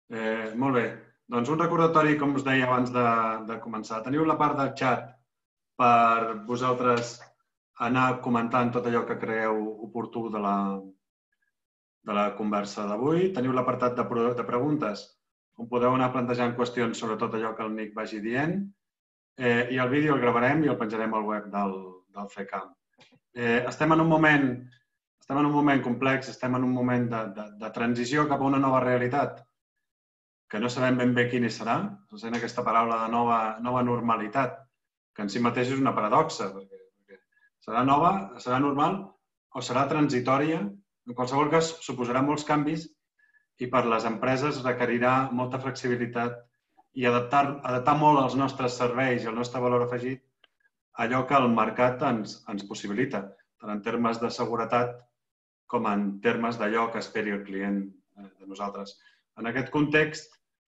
Molt bé. Doncs un recordatori, com us deia abans de començar. Teniu la part del xat per vosaltres anar comentant tot allò que creeu oportú de la conversa d'avui. Teniu l'apartat de preguntes, on podeu anar plantejant qüestions sobre tot allò que el Nick vagi dient. I el vídeo el gravarem i el penjarem al web del FECAM. Estem en un moment complex, estem en un moment de transició cap a una nova realitat, que no sabem ben bé quina serà. Se sent aquesta paraula de nova normalitat, que en si mateix és una paradoxa, perquè serà nova, serà normal o serà transitòria. En qualsevol cas, suposarà molts canvis i per les empreses requerirà molta flexibilitat i adaptar molt els nostres serveis i el nostre valor afegit a allò que el mercat ens possibilita, tant en termes de seguretat com en termes d'allò que esperi el client de nosaltres. En aquest context,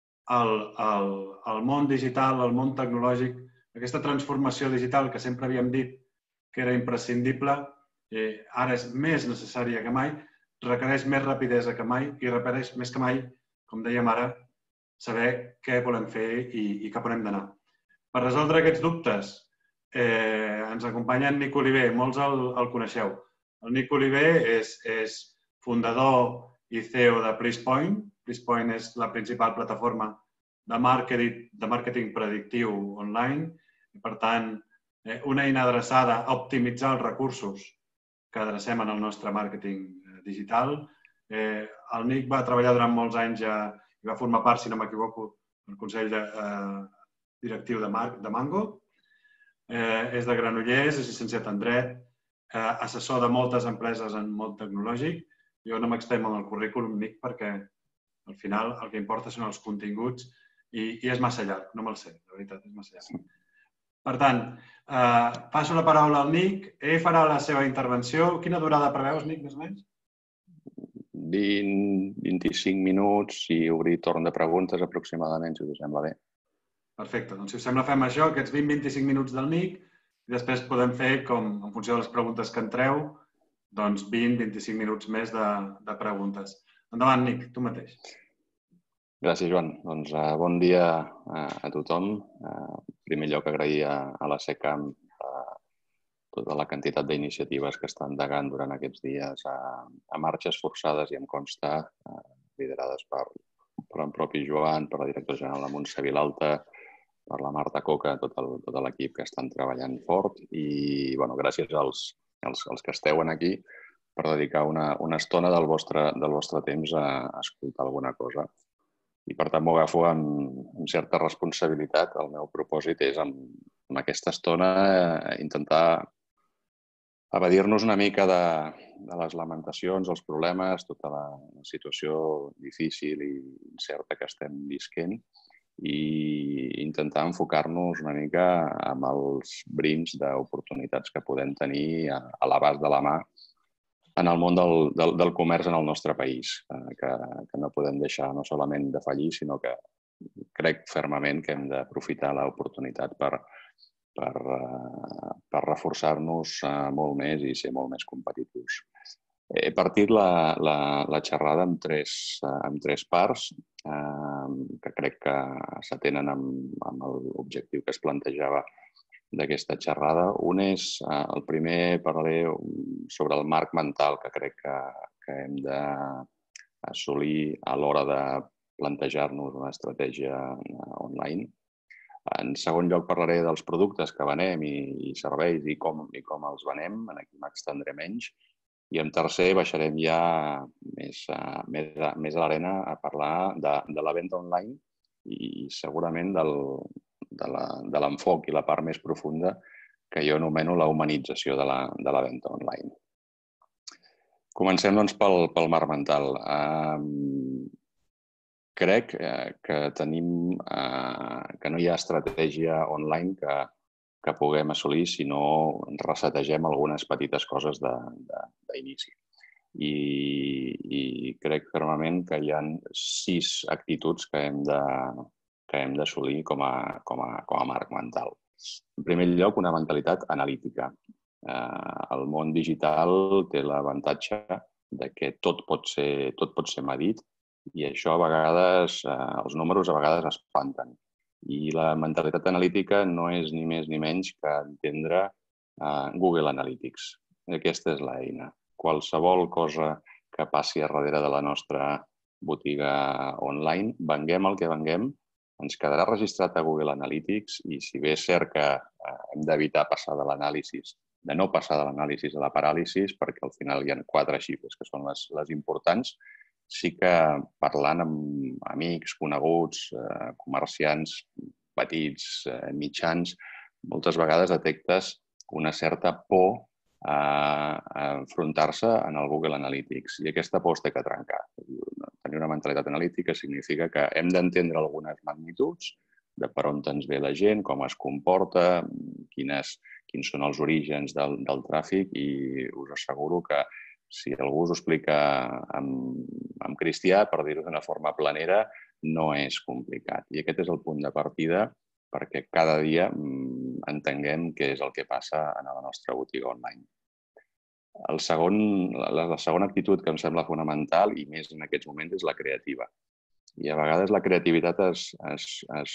el món digital, el món tecnològic, aquesta transformació digital que sempre havíem dit que era imprescindible, ara és més necessària que mai, requereix més rapidesa que mai i requereix més que mai, com dèiem ara, saber què volem fer i cap on hem d'anar. Per resoldre aquests dubtes, ens acompanya en Nick Oliver, molts el coneixeu. El Nick Oliver és fundador i CEO de PleasePoint. PleasePoint és la principal plataforma de màrqueting predictiu online i, per tant, una eina adreçada a optimitzar els recursos que adrecem en el nostre màrqueting digital. El Nick va treballar durant molts anys i va formar part, si no m'equivoco, del Consell Directiu de Mango. És de Granollers, és llicenciat en Dret, assessor de moltes empreses en món tecnològic. Jo no m'extrem en el currículum, Nick, perquè al final el que importa són els continguts i és massa llarg, no me'l sé, la veritat, és massa llarg. Per tant, passo la paraula al Nick. Ell farà la seva intervenció. Quina durada preveus, Nick, més o menys? 20-25 minuts i obrir torn de preguntes aproximadament, si us sembla bé. Perfecte. Doncs si us sembla fem això, aquests 20-25 minuts del Nick, i després podem fer, com en funció de les preguntes que entreu, doncs 20-25 minuts més de preguntes. Endavant, Nick, tu mateix. Gràcies, Joan. Doncs bon dia a tothom. En primer lloc, agrair a la SECAM tota la quantitat d'iniciatives que estan endegant durant aquests dies a marxes forçades i em consta, liderades per en propi Joan, per la directora general de Montse Vilalta, per la Marta Coca, tot l'equip que estan treballant fort i gràcies als que esteu aquí per dedicar una estona del vostre temps a escoltar alguna cosa. I per tant m'ho agafo amb certa responsabilitat. El meu propòsit és amb aquesta estona intentar evadir-nos una mica de les lamentacions, els problemes, tota la situació difícil i incerta que estem visquent i intentar enfocar-nos una mica amb els brims d'oportunitats que podem tenir a l'abast de la mà en el món del comerç en el nostre país, que no podem deixar no solament de fallir, sinó que crec fermament que hem d'aprofitar l'oportunitat per reforçar-nos molt més i ser molt més competitius. He partit la xerrada en tres parts que crec que s'atenen amb l'objectiu que es plantejava d'aquesta xerrada. Un és, el primer, parlaré sobre el marc mental que crec que hem d'assolir a l'hora de plantejar-nos una estratègia online. En segon lloc, parlaré dels productes que venem i serveis i com els venem, aquí m'extendré menys. I en tercer, baixarem ja més a l'arena a parlar de la venda online i segurament de l'enfoc i la part més profunda que jo anomeno la humanització de la venda online. Comencem, doncs, pel marc mental. Crec que no hi ha estratègia online que puguem assolir si no resetegem algunes petites coses d'inici. I crec fermament que hi ha 6 actituds que hem d'assolir com a marc mental. En primer lloc, una mentalitat analítica. El món digital té l'avantatge que tot pot ser medit I això a vegades, els números a vegades espanten. I la mentalitat analítica no és ni més ni menys que entendre Google Analytics. Aquesta és l'eina. Qualsevol cosa que passi a darrere de la nostra botiga online, venguem el que venguem, ens quedarà registrat a Google Analytics i si bé és cert que hem d'evitar passar de l'anàlisi, de no passar de l'anàlisi a la paràlisi, perquè al final hi ha 4 xifres que són les importants, sí que parlant amb amics, coneguts, comerciants petits, mitjans, moltes vegades detectes una certa por a enfrontar-se en el Google Analytics. I aquesta por es té que trencar. Tenir una mentalitat analítica significa que hem d'entendre algunes magnituds de per on ens ve la gent, com es comporta, quins són els orígens del tràfic i us asseguro que si algú us ho explica en cristià, per dir-ho d'una forma planera, no és complicat. I aquest és el punt de partida perquè cada dia entenguem què és el que passa a la nostra botiga online. La segona actitud que em sembla fonamental, i més en aquests moments, és la creativa. I a vegades la creativitat es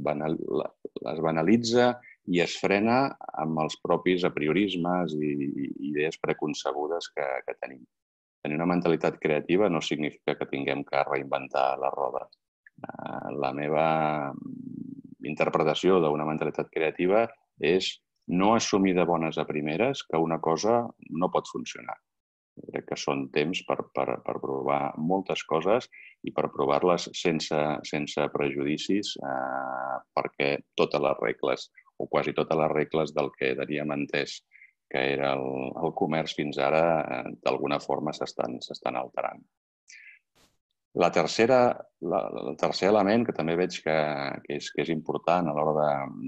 banalitza i es frena amb els propis apriorismes i idees preconcebudes que tenim. Tenir una mentalitat creativa no significa que tinguem que reinventar la roda. La meva interpretació d'una mentalitat creativa és no assumir de bones a primeres que una cosa no pot funcionar. Crec que són temps per provar moltes coses i per provar-les sense prejudicis perquè totes les regles, o quasi totes les regles del que teníem entès que era el comerç fins ara, d'alguna forma s'estan alterant. El tercer element que també veig que és important a l'hora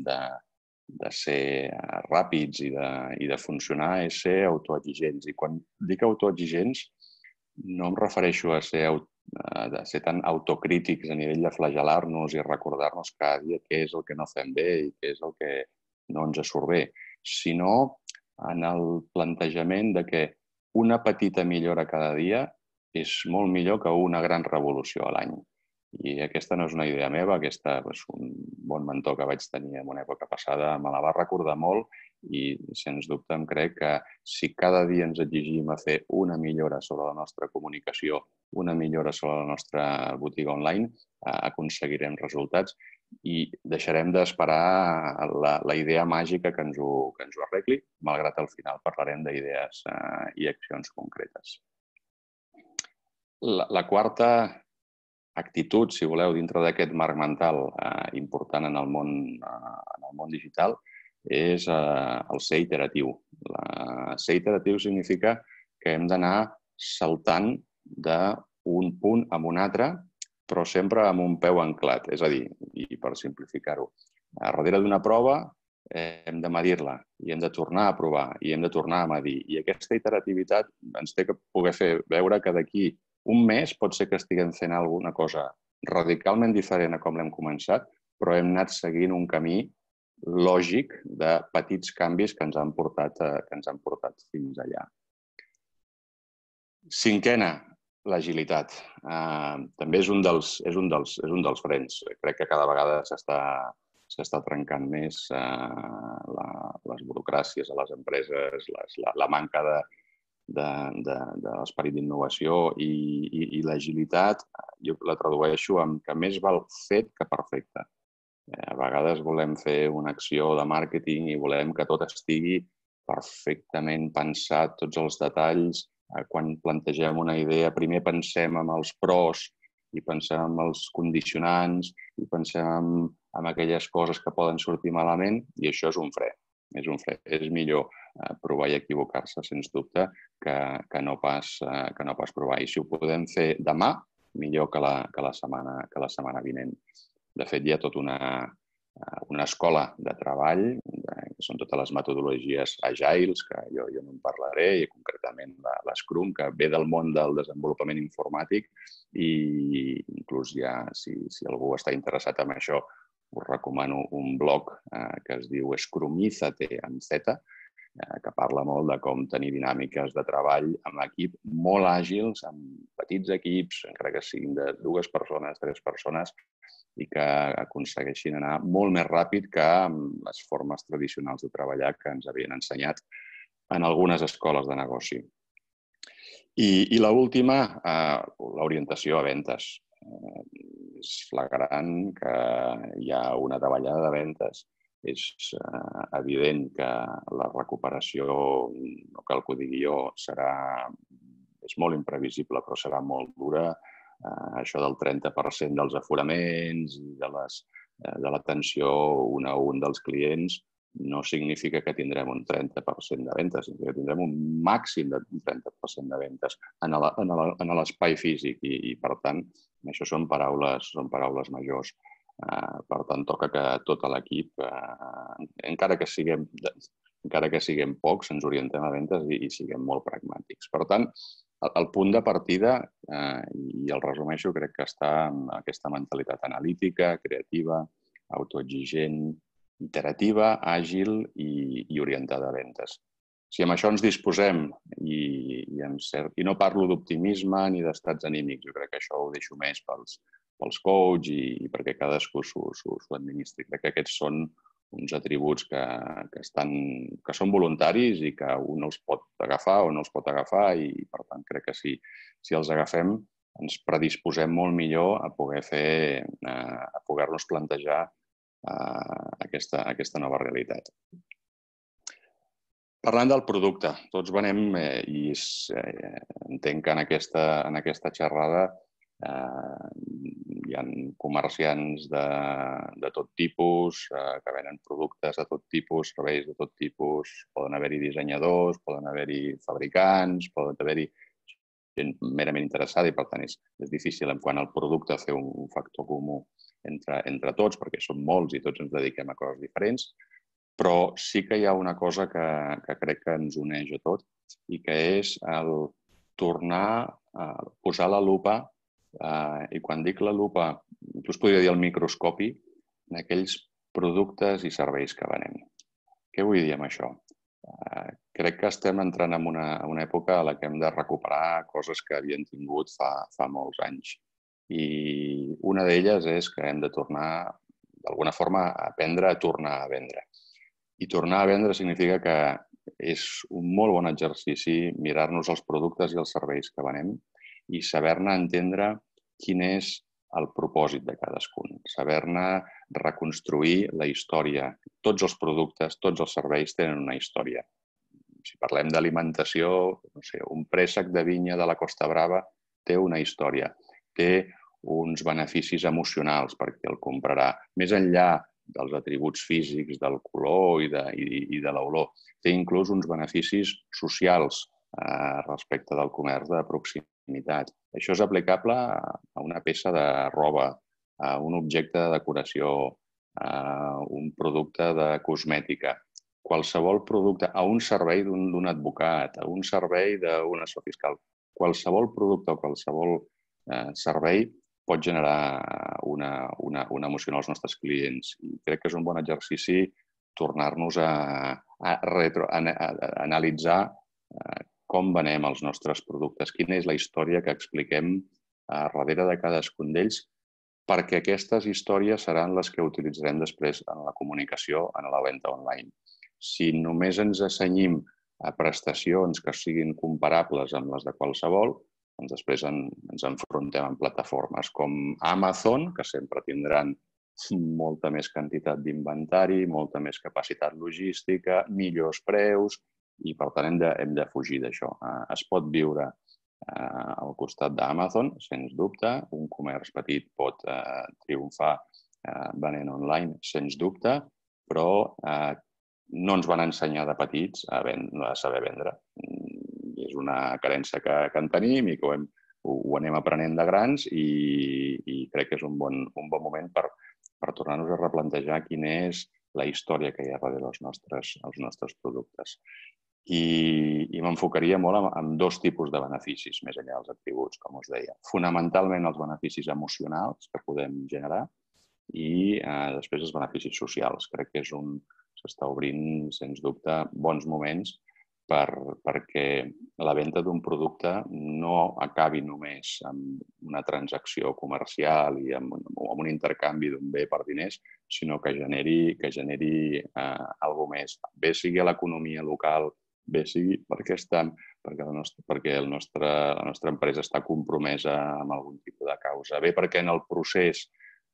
de ser ràpids i de funcionar és ser autoexigents. I quan dic autoexigents no em refereixo a ser tan autocrítics a nivell de flagel·lar-nos i recordar-nos cada dia què és el que no fem bé i què és el que no ens surt bé, sinó en el plantejament de que una petita millora cada dia és molt millor que una gran revolució a l'any. I aquesta no és una idea meva, aquesta és un bon mentor que vaig tenir en una època passada, me la va recordar molt i, sens dubte, em crec que si cada dia ens exigim a fer una millora sobre la nostra comunicació, una millora sobre la nostra botiga online, aconseguirem resultats i deixarem d'esperar la idea màgica que ens ho arregli, malgrat al final parlarem d'idees i accions concretes. La quarta actitud, si voleu, dintre d'aquest marc mental important en el món digital és el ser iteratiu. Ser iteratiu significa que hem d'anar saltant d'un punt a un altre, però sempre amb un peu anclat. És a dir, i per simplificar-ho, darrere d'una prova hem de medir-la i hem de tornar a provar i hem de tornar a medir. I aquesta iterativitat ens té que poder fer veure que d'aquí un mes pot ser que estiguem fent alguna cosa radicalment diferent a com l'hem començat, però hem anat seguint un camí lògic de petits canvis que ens han portat fins allà. Cinquena, l'agilitat. També és un dels frens. Crec que cada vegada s'està trencant més les burocràcies a les empreses, la manca de l'esperit d'innovació i l'agilitat, jo la tradueixo amb que més val fet que perfecte. A vegades volem fer una acció de màrqueting i volem que tot estigui perfectament pensat, tots els detalls. Quan plantegem una idea, primer pensem en els pros i pensem en els condicionants i pensem en aquelles coses que poden sortir malament i això és un fre. És millor provar i equivocar-se, sens dubte, que no pas provar. I si ho podem fer demà, millor que la setmana vinent. De fet, hi ha tota una escola de treball, que són totes les metodologies agiles, que jo no en parlaré, i concretament l'Scrum, que ve del món del desenvolupament informàtic i inclús ja, si algú està interessat en això, us recomano un blog que es diu Scrumízate, amb Z, que parla molt de com tenir dinàmiques de treball amb equip molt àgils, amb petits equips, encara que siguin de 2 persones, 3 persones, i que aconsegueixin anar molt més ràpid que amb les formes tradicionals de treballar que ens havien ensenyat en algunes escoles de negoci. I l'última, l'orientació a ventes. És flagrant que hi ha una davallada de ventes. És evident que la recuperació, no cal que ho digui jo, és molt imprevisible, però serà molt dura. Això del 30% dels aforaments i de l'atenció un a un dels clients no significa que tindrem un 30% de ventes, sinó que tindrem un màxim de 30% de ventes en l'espai físic i, per tant, això són paraules majors. Per tant, toca que tot l'equip, encara que siguem pocs, ens orientem a ventes i siguem molt pragmàtics. Per tant, el punt de partida, i el resumeixo, crec que està en aquesta mentalitat analítica, creativa, autoexigent, iterativa, àgil i orientada a ventes. Si amb això ens disposem, i no parlo d'optimisme ni d'estats anímics, jo crec que això ho deixo més pels coach i perquè cadascú s'ho administri. Crec que aquests són uns atributs que són voluntaris i que un els pot agafar o no els pot agafar i, per tant, crec que si els agafem ens predisposem molt millor a poder-nos plantejar aquesta nova realitat. Parlant del producte, tots venem i entenc que en aquesta xerrada hi ha comerciants de tot tipus, que venen productes de tot tipus, serveis de tot tipus, poden haver-hi dissenyadors, poden haver-hi fabricants, poden haver-hi gent merament interessada i, per tant, és difícil en quant al producte fer un factor comú entre tots, perquè som molts i tots ens dediquem a coses diferents, però sí que hi ha una cosa que crec que ens uneix a tot i que és el tornar a posar la lupa, i quan dic la lupa, inclús podria dir el microscopi, en aquells productes i serveis que venem. Què vull dir amb això? Crec que estem entrant en una època en què hem de recuperar coses que havien tingut fa molts anys. I una d'elles és que hem de tornar, d'alguna forma, a aprendre a tornar a vendre. I tornar a vendre significa que és un molt bon exercici mirar-nos els productes i els serveis que venem i saber-ne entendre quin és el propòsit de cadascun, saber-ne reconstruir la història. Tots els productes, tots els serveis tenen una història. Si parlem d'alimentació, no sé, un préssec de vinya de la Costa Brava té una història, té uns beneficis emocionals perquè el comprarà. Més enllà dels atributs físics, del color i de l'olor, té inclús uns beneficis socials respecte del comerç de proximitat. Això és aplicable a una peça de roba, a un objecte de decoració, a un producte de cosmètica, qualsevol producte, a un servei d'un advocat, a un servei d'un assessor fiscal. Qualsevol producte o qualsevol servei pot generar una emoció als nostres clients. I crec que és un bon exercici tornar-nos a analitzar com venem els nostres productes, quina és la història que expliquem darrere de cadascun d'ells, perquè aquestes històries seran les que utilitzarem després en la comunicació, en la venda online. Si només ens assenyim a prestacions que siguin comparables amb les de qualsevol, doncs després ens enfrontem amb plataformes com Amazon, que sempre tindran molta més quantitat d'inventari, molta més capacitat logística, millors preus, i per tant hem de fugir d'això. Es pot viure al costat d'Amazon, sens dubte. Un comerç petit pot triomfar venent online, sens dubte, però no ens van ensenyar de petits a saber vendre. És una carència que en tenim i que ho anem aprenent de grans i crec que és un bon moment per tornar-nos a replantejar quina és la història que hi ha darrere dels nostres productes. I m'enfocaria molt en 2 tipus de beneficis, més enllà dels atributs, com us deia. Fonamentalment els beneficis emocionals que podem generar i després els beneficis socials. Crec que és un s'està obrint, sens dubte, bons moments perquè la venda d'un producte no acabi només amb una transacció comercial i amb un intercanvi d'un bé per diners, sinó que generi alguna més. Bé sigui a l'economia local, bé sigui perquè la nostra empresa està compromesa amb algun tipus de causa, bé perquè en el procés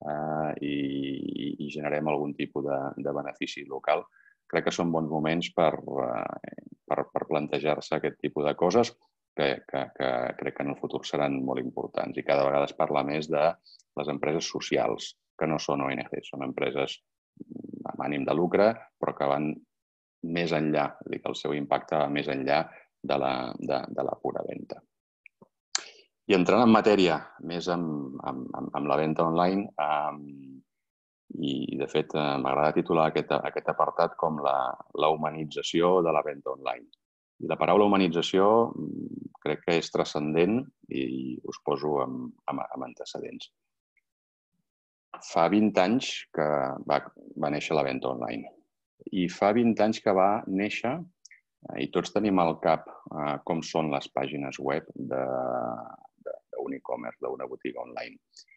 i generem algun tipus de benefici local. Crec que són bons moments per plantejar-se aquest tipus de coses que crec que en el futur seran molt importants. I cada vegada es parla més de les empreses socials, que no són ONGs, són empreses amb ànim de lucre, però que van més enllà, que el seu impacte va més enllà de la pura venda. I entrant en matèria, més amb la venda online, i, de fet, m'agrada titular aquest apartat com la humanització de la venda online. I la paraula humanització crec que és transcendent i us poso amb antecedents. Fa 20 anys que va néixer la venda online. I fa 20 anys que va néixer, i tots tenim al cap com són les pàgines web d'un e-commerce, d'una botiga online.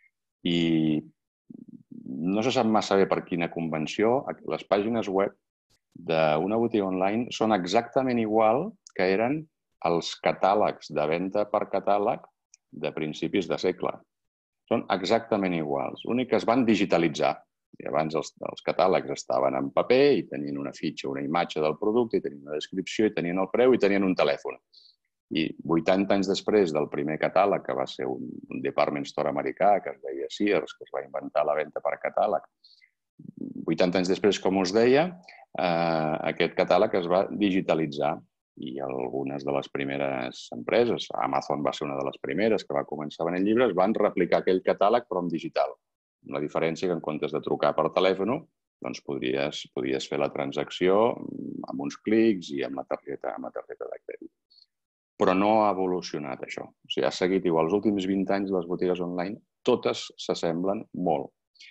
I no se sap massa bé per quina convenció, les pàgines web d'una botiga online són exactament igual que eren els catàlegs de venda per catàleg de principis de segle. Són exactament iguals. L'únic que es van digitalitzar. I abans els catàlegs estaven en paper i tenien una fitxa, una imatge del producte, i tenien una descripció, i tenien el preu, i tenien un telèfon. I 80 anys després del primer catàleg, que va ser un department store americà, que es deia Sears, que es va inventar la venda per catàleg, 80 anys després, com us deia, aquest catàleg es va digitalitzar i algunes de les primeres empreses, Amazon va ser una de les primeres que va començar venent llibres, van replicar aquell catàleg però en digital. Amb la diferència que en comptes de trucar per telèfon, doncs podies fer la transacció amb uns clics i amb la targeta de crèdit. Però no ha evolucionat això. O sigui, ha seguit igual. Els últims 20 anys les botigues online totes s'assemblen molt.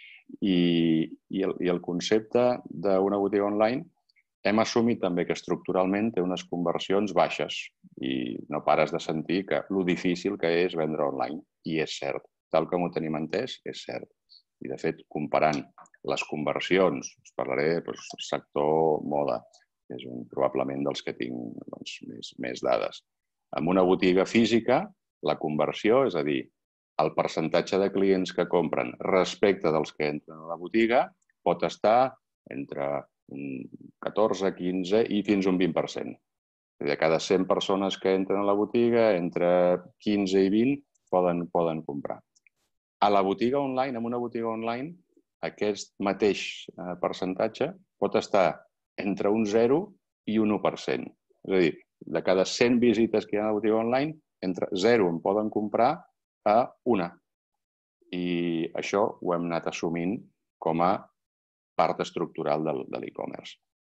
I el concepte d'una botiga online hem assumit també que estructuralment té unes conversions baixes i no pares de sentir que lo difícil que és vendre online. I és cert. Tal com ho tenim entès, és cert. I, de fet, comparant les conversions, us parlaré del sector moda, que és probablement dels que tinc més dades. En una botiga física, la conversió, és a dir, el percentatge de clients que compren respecte dels que entren a la botiga pot estar entre un 14, 15 i fins un 20%. De cada 100 persones que entren a la botiga, entre 15 i 20 poden comprar. A la botiga online, en una botiga online, aquest mateix percentatge pot estar entre un 0 i un 1%. És a dir, de cada 100 visites que hi ha a la botiga online, entre 0 en poden comprar a una. I això ho hem anat assumint com a part estructural de l'e-commerce.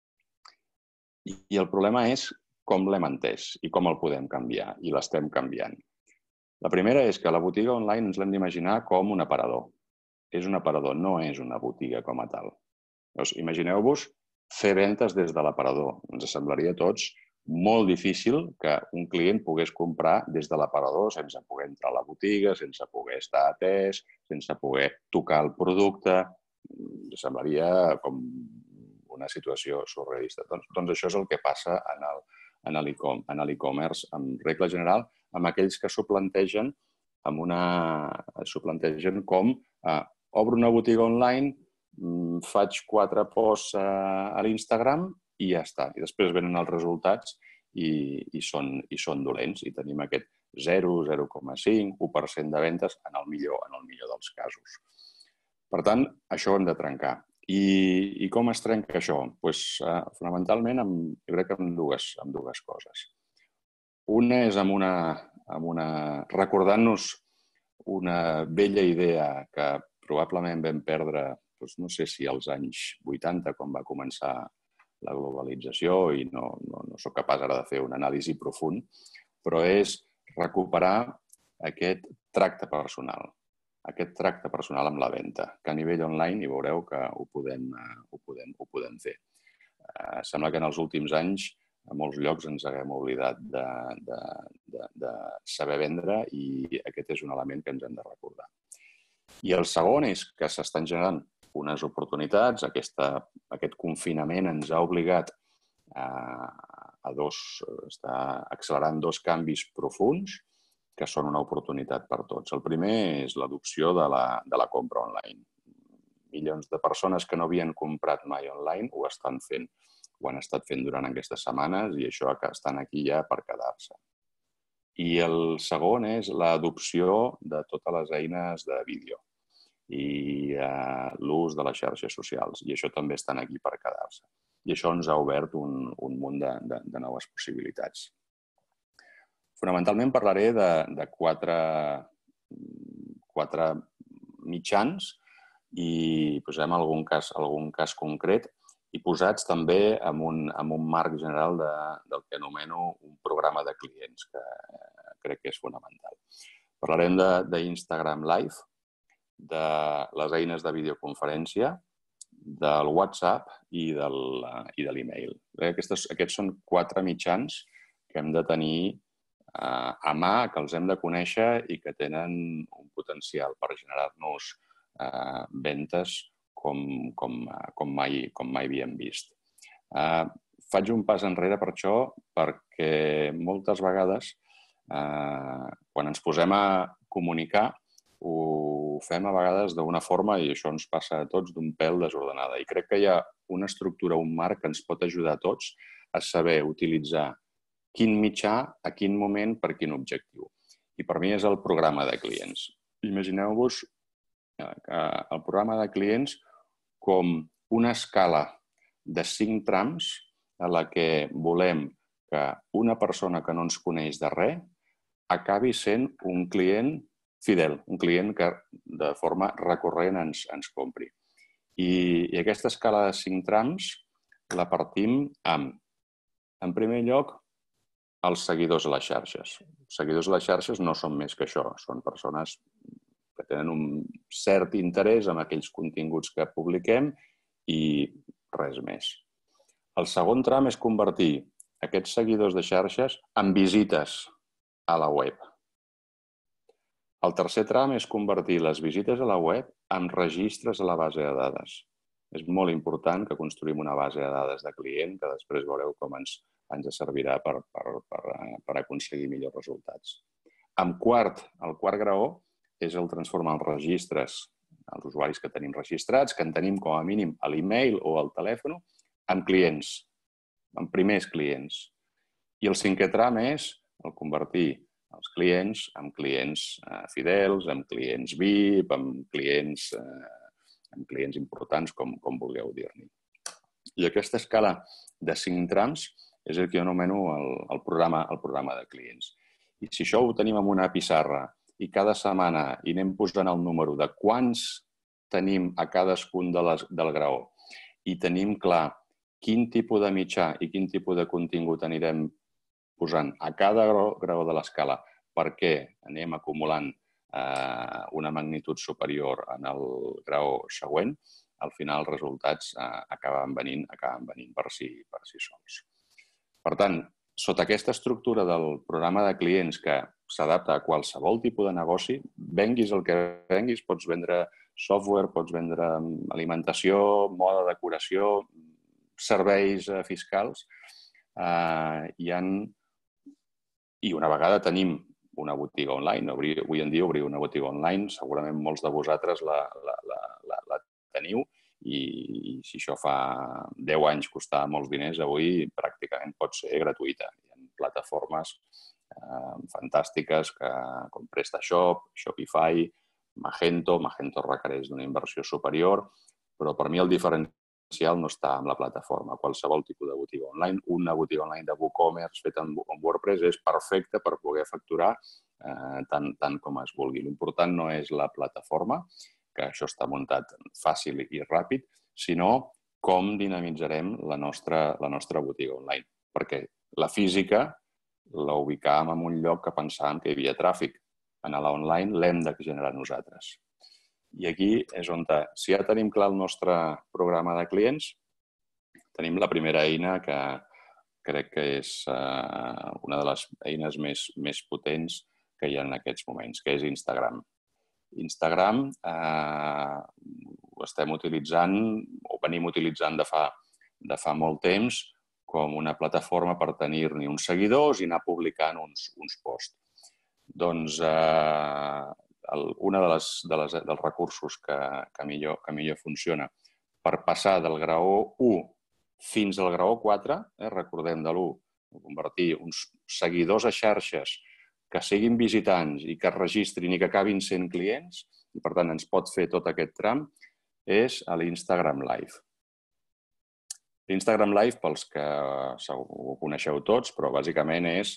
I el problema és com l'hem entès i com el podem canviar, i l'estem canviant. La primera és que la botiga online ens l'hem d'imaginar com un aparador. És un aparador, no és una botiga com a tal. Llavors, imagineu-vos fer ventes des de l'aparador. Ens semblaria a tots molt difícil que un client pogués comprar des de l'aparador sense poder entrar a la botiga, sense poder estar atès, sense poder tocar el producte. Ens semblaria com una situació surrealista. Doncs això és el que passa en l'e-commerce, en regla general, amb aquells que s'ho plantegen com obro una botiga online, faig 4 posts a l'Instagram i ja està. I després venen els resultats i són dolents. I tenim aquest 0, 0,5, 1% de vendes en el millor dels casos. Per tant, això ho hem de trencar. I com es trenca això? Fonamentalment, jo crec que amb dues coses. Una és recordant-nos una vella idea que probablement vam perdre, no sé si als anys 80, quan va començar la globalització, i no soc capaç ara de fer una anàlisi profund, però és recuperar aquest tracte personal amb la venda, que a nivell online hi veureu que ho podem fer. Sembla que en els últims anys a molts llocs ens haguem oblidat de saber vendre i aquest és un element que ens hem de recordar. I el segon és que s'estan generant unes oportunitats. Aquest confinament ens ha obligat està accelerant dos canvis profunds que són una oportunitat per tots. El primer és l'adopció de la compra online. Milions de persones que no havien comprat mai online ho estan fent. Ho han estat fent durant aquestes setmanes i això que estan aquí ja per quedar-se. I el segon és l'adopció de totes les eines de vídeo i l'ús de les xarxes socials. I això també estan aquí per quedar-se. I això ens ha obert un munt de noves possibilitats. Fonamentalment parlaré de quatre mitjans i posem algun cas concret i posats també en un marc general del que anomeno un programa de clients, que crec que és fonamental. Parlarem d'Instagram Live, de les eines de videoconferència, del WhatsApp i de l'email. Aquests són quatre mitjans que hem de tenir a mà, que els hem de conèixer i que tenen un potencial per generar-nos ventes com mai havíem vist. Faig un pas enrere per això perquè moltes vegades quan ens posem a comunicar ho fem a vegades d'una forma, i això ens passa a tots, d'un pèl desordenada. I crec que hi ha una estructura, un marc que ens pot ajudar a tots a saber utilitzar quin mitjà, a quin moment, per quin objectiu. I per mi és el programa de clients. Imagineu-vos el programa de clients com una escala de 5 trams a la que volem que una persona que no ens coneix de res acabi sent un client fidel, un client que de forma recurrent ens compri. I aquesta escala de 5 trams la partim amb, en primer lloc, els seguidors a les xarxes. Els seguidors a les xarxes no són més que això, són persones que tenen un cert interès en aquells continguts que publiquem i res més. El segon tram és convertir aquests seguidors de xarxes en visites a la web. El tercer tram és convertir les visites a la web en registres a la base de dades. És molt important que construïm una base de dades de client que després veureu com ens servirà per aconseguir millors resultats. El quart graó és el transformar els registres, els usuaris que tenim registrats, que en tenim com a mínim a l'email o al telèfon, en clients, en primers clients. I el cinquè tram és el convertir els clients en clients fidels, en clients VIP, en clients importants, com vulgueu dir-ne. I aquesta escala de 5 trams és el que jo anomeno el programa de clients. I si això ho tenim en una pissarra i cada setmana hi anem posant el número de quants tenim a cadascun del graó i tenim clar quin tipus de mitjà i quin tipus de contingut anirem posant a cada graó de l'escala perquè anem acumulant una magnitud superior en el graó següent, al final els resultats acaben venint per si sols. Per tant, sota aquesta estructura del programa de clients que s'adapta a qualsevol tipus de negoci, venguis el que venguis, pots vendre software, pots vendre alimentació, moda, decoració, serveis fiscals, i una vegada tenim una botiga online, avui en dia obrir una botiga online, segurament molts de vosaltres la teniu i si això fa 10 anys costava molts diners, avui pràcticament pot ser gratuïta. Hi ha plataformes fantàstiques com PrestaShop, Shopify, Magento requereix d'una inversió superior, però per mi el diferencial no està en la plataforma. Qualsevol tipus de botiga online, una botiga online de WooCommerce feta en WordPress és perfecta per poder facturar tant com es vulgui. L'important no és la plataforma, que això està muntat fàcil i ràpid, sinó com dinamitzarem la nostra botiga online. Perquè la física la ubicàvem en un lloc que pensàvem que hi havia tràfic. En l'online l'hem de generar nosaltres. I aquí és on, si ja tenim clar el nostre programa de clients, tenim la primera eina que crec que és una de les eines més potents que hi ha en aquests moments, que és Instagram. Instagram ho estem utilitzant o venim utilitzant de fa molt temps com una plataforma per tenir-ne uns seguidors i anar publicant uns posts. Doncs un dels recursos que millor funciona per passar del graó 1 fins al graó 4, recordem de l'1, convertir uns seguidors a xarxes que siguin visitants i que es registrin i que acabin sent clients, i per tant ens pot fer tot aquest tram, és a l'Instagram Live. L'Instagram Live, pels que ho coneixeu tots, però bàsicament és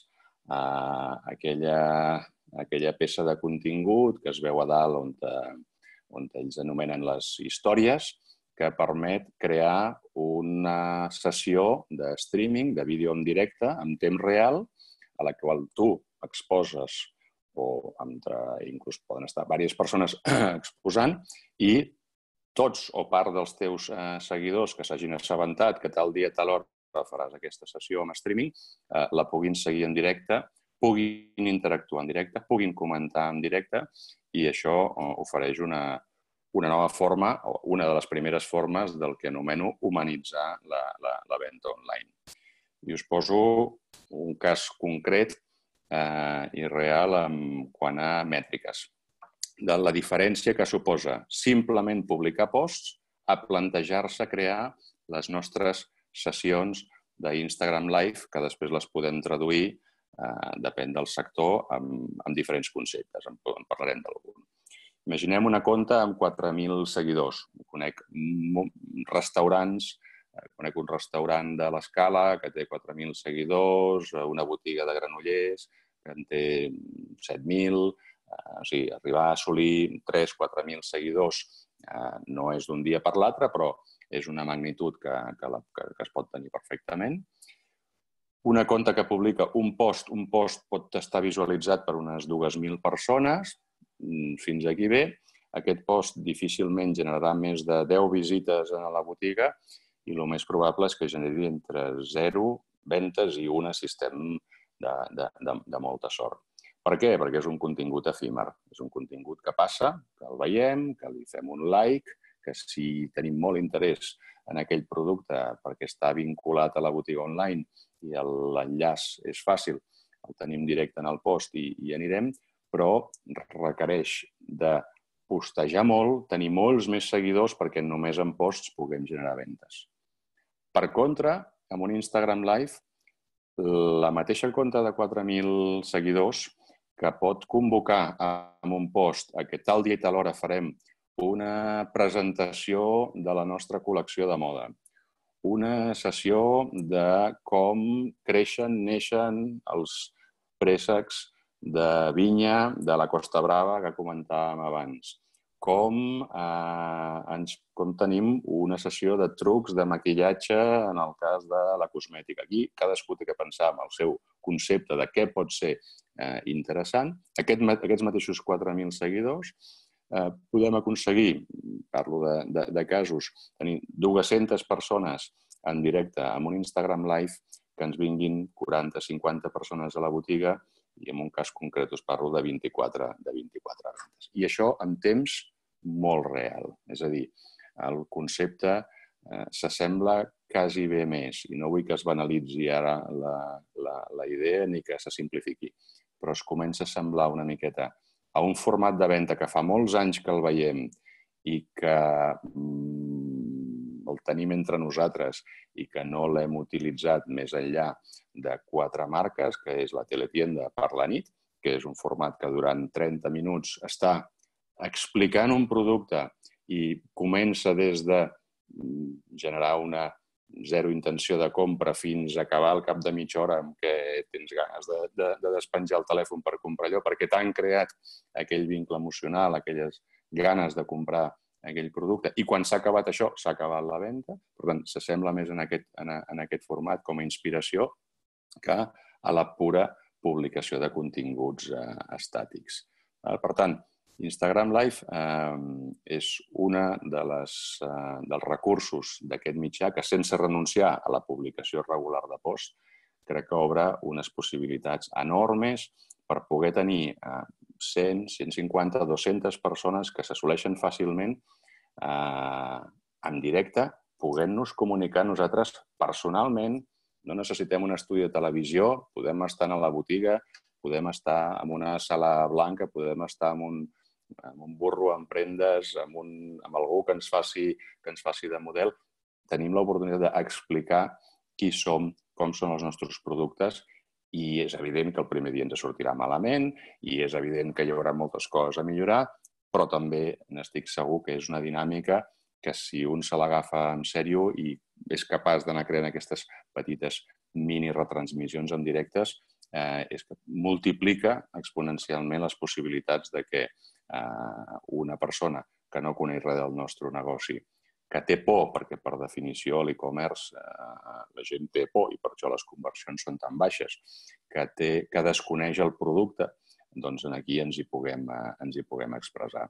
aquella peça de contingut que es veu a dalt on ells anomenen les històries, que permet crear una sessió de streaming, de vídeo en directe, en temps real, a la qual tu exposes, o inclús poden estar diverses persones exposant, i tots o part dels teus seguidors que s'hagin assabentat que tal dia, tal hora faràs aquesta sessió amb streaming, la puguin seguir en directe, puguin interactuar en directe, puguin comentar en directe, i això ofereix una nova forma, o una de les primeres formes del que anomeno humanitzar la venda online. I us poso un cas concret i real quant a mètriques. De la diferència que suposa simplement publicar posts a plantejar-se crear les nostres sessions d'Instagram Live, que després les podem traduir, depèn del sector, amb diferents conceptes. En parlarem d'algun. Imaginem una compte amb 4.000 seguidors. Conec restaurants, conec un restaurant de l'Escala que té 4.000 seguidors, una botiga de Granollers que en té 7.000, o sigui, arribar a assolir 3.000-4.000 seguidors no és d'un dia per l'altre, però és una magnitud que es pot tenir perfectament. Una compte que publica un post pot estar visualitzat per unes 2.000 persones, fins aquí bé. Aquest post difícilment generarà més de 10 visites a la botiga i el més probable és que generi entre 0 ventes i 1 si estem de molta sort. Per què? Perquè és un contingut efímer. És un contingut que passa, que el veiem, que li fem un like, que si tenim molt interès en aquell producte perquè està vinculat a la botiga online i l'enllaç és fàcil, el tenim directe en el post i anirem, però requereix de postejar molt, tenir molts més seguidors perquè només en posts puguem generar ventes. Per contra, amb un Instagram Live, la mateixa compte de 4.000 seguidors que pot convocar amb un post a que tal dia i tal hora farem una presentació de la nostra col·lecció de moda, una sessió de com neixen els préssecs de vinya de la Costa Brava que comentàvem abans, com tenim una sessió de trucs de maquillatge en el cas de la cosmètica. Aquí cadascú té que pensar en el seu concepte de què pot ser interessant. Aquests mateixos 4.000 seguidors podem aconseguir, parlo de casos, tenir 200 persones en directe amb un Instagram Live que ens vinguin 40-50 persones a la botiga i en un cas concret us parlo de 24 ventes. I això en temps molt real. És a dir, el concepte s'assembla quasi bé més i no vull que es banalitzi ara la idea ni que se simplifiqui, però es comença a semblar una miqueta a un format de venda que fa molts anys que el veiem i que el tenim entre nosaltres i que no l'hem utilitzat més enllà de 4 marques, que és la teletienda per la nit, que és un format que durant 30 minuts està explicant un producte i comença des de generar una zero intenció de compra fins a acabar al cap de mitja hora amb què tens ganes de despenjar el telèfon per comprar allò, perquè t'han creat aquell vincle emocional, aquelles ganes de comprar aquell producte. I quan s'ha acabat això, s'ha acabat la venda. Per tant, s'assembla més en aquest format com a inspiració que a la pura publicació de continguts estàtics. Per tant, Instagram Live és una dels recursos d'aquest mitjà que, sense renunciar a la publicació regular de post, crec que obre unes possibilitats enormes per poder tenir 100, 150, 200 persones que s'assoleixen fàcilment en directe, podent-nos comunicar nosaltres personalment. No necessitem un estudi de televisió, podem estar a la botiga, podem estar en una sala blanca, podem estar en un burro, amb prendes, amb algú que ens faci de model. Tenim l'oportunitat d'explicar qui som, com són els nostres productes, i és evident que el primer dia ens sortirà malament i és evident que hi haurà moltes coses a millorar, però també n'estic segur que és una dinàmica que, si un se l'agafa en sèrio i és capaç d'anar creant aquestes petites mini retransmissions en directes, és que multiplica exponencialment les possibilitats de que una persona que no coneix res del nostre negoci, que té por, perquè per definició l'e-commerce la gent té por i per això les conversions són tan baixes, que desconeix el producte, doncs aquí ens hi puguem expressar.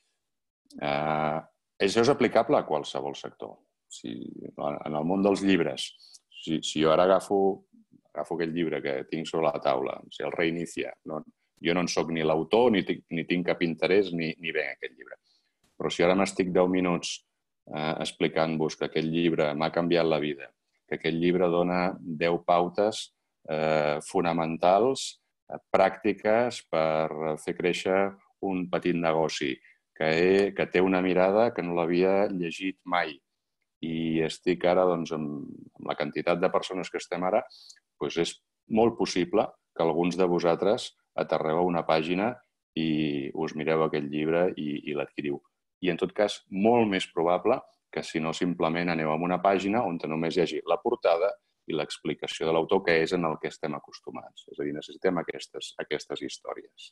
Això és aplicable a qualsevol sector. En el món dels llibres, si jo ara agafo aquest llibre que tinc sobre la taula, el Reinicia, jo no en soc ni l'autor, ni tinc cap interès, ni venc aquest llibre. Però si ara m'estic 10 minuts explicant-vos que aquest llibre m'ha canviat la vida, que aquest llibre dona 10 pautes fonamentals, pràctiques per fer créixer un petit negoci, que té una mirada que no l'havia llegit mai, i estic ara, amb la quantitat de persones que estem ara, és molt possible que alguns de vosaltres aterreu a una pàgina i us mireu aquest llibre i l'adquiriu. I, en tot cas, molt més probable que si no simplement aneu a una pàgina on només hi hagi la portada i l'explicació de l'autor, que és en el que estem acostumats. És a dir, necessitem aquestes històries.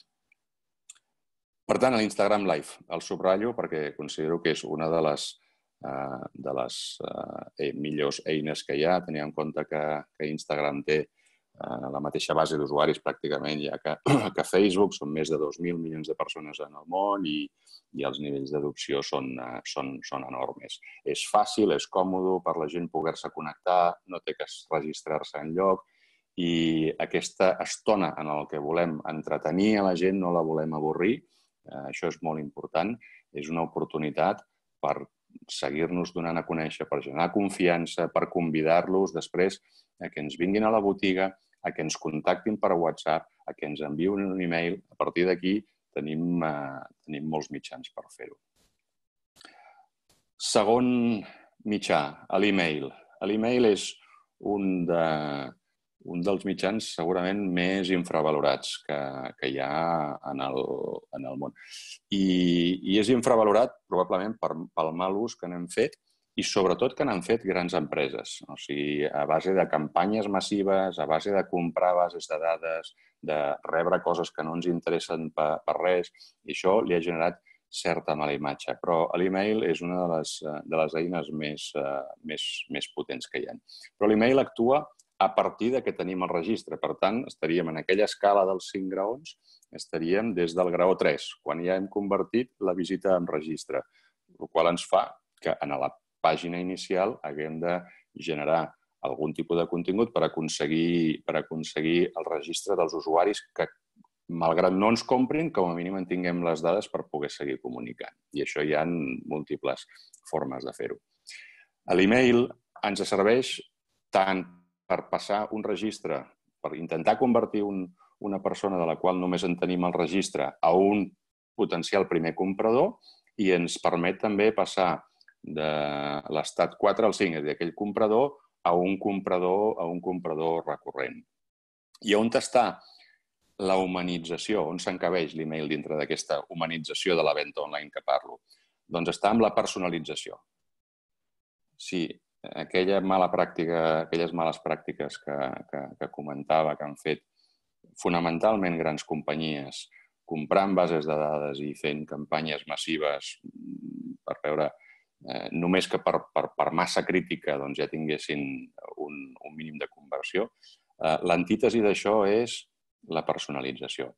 Per tant, l'Instagram Live el subratllo perquè considero que és una de les millors eines que hi ha, tenint en compte que Instagram té la mateixa base d'usuaris pràcticament ja que Facebook, són més de 2.000 milions de persones en el món i els nivells d'adopció són enormes. És fàcil, és còmode per la gent poder-se connectar, no té que registrar-se enlloc, i aquesta estona en la que volem entretenir a la gent, no la volem avorrir, això és molt important, és una oportunitat per seguir-nos donant a conèixer, per generar confiança, per convidar-los després a que ens vinguin a la botiga, a que ens contactin per WhatsApp, a que ens enviïn un e-mail. A partir d'aquí tenim molts mitjans per fer-ho. Segon mitjà, l'e-mail. L'e-mail és un dels mitjans segurament més infravalorats que hi ha en el món. I és infravalorat probablement pel mal ús que n'hem fet i sobretot que n'han fet grans empreses. O sigui, a base de campanyes massives, a base de comprar bases de dades, de rebre coses que no ens interessen per res, i això li ha generat certa mala imatge. Però l'e-mail és una de les eines més potents que hi ha. Però l'e-mail actua a partir que tenim el registre. Per tant, estaríem en aquella escala dels 5 graons, estaríem des del graó 3, quan ja hem convertit la visita en registre, el qual ens fa que en la pàgina inicial haguem de generar algun tipus de contingut per aconseguir el registre dels usuaris que, malgrat no ens comprin, com a mínim en tinguem les dades per poder seguir comunicant. I això hi ha múltiples formes de fer-ho. L'e-mail ens serveix tant per passar un registre, per intentar convertir una persona de la qual només en tenim el registre a un potencial primer comprador, i ens permet també passar de l'estat 4 al 5, és a dir, aquell comprador a un comprador recurrent. I on està la humanització? On s'encabeix l'e-mail dintre d'aquesta humanització de la venda online que parlo? Doncs està en la personalització. Sí, aquelles males pràctiques que comentava, que han fet fonamentalment grans companyies, comprant bases de dades i fent campanyes massives per veure només que per massa crítica ja tinguessin un mínim de conversió. L'antítesi d'això és la personalització.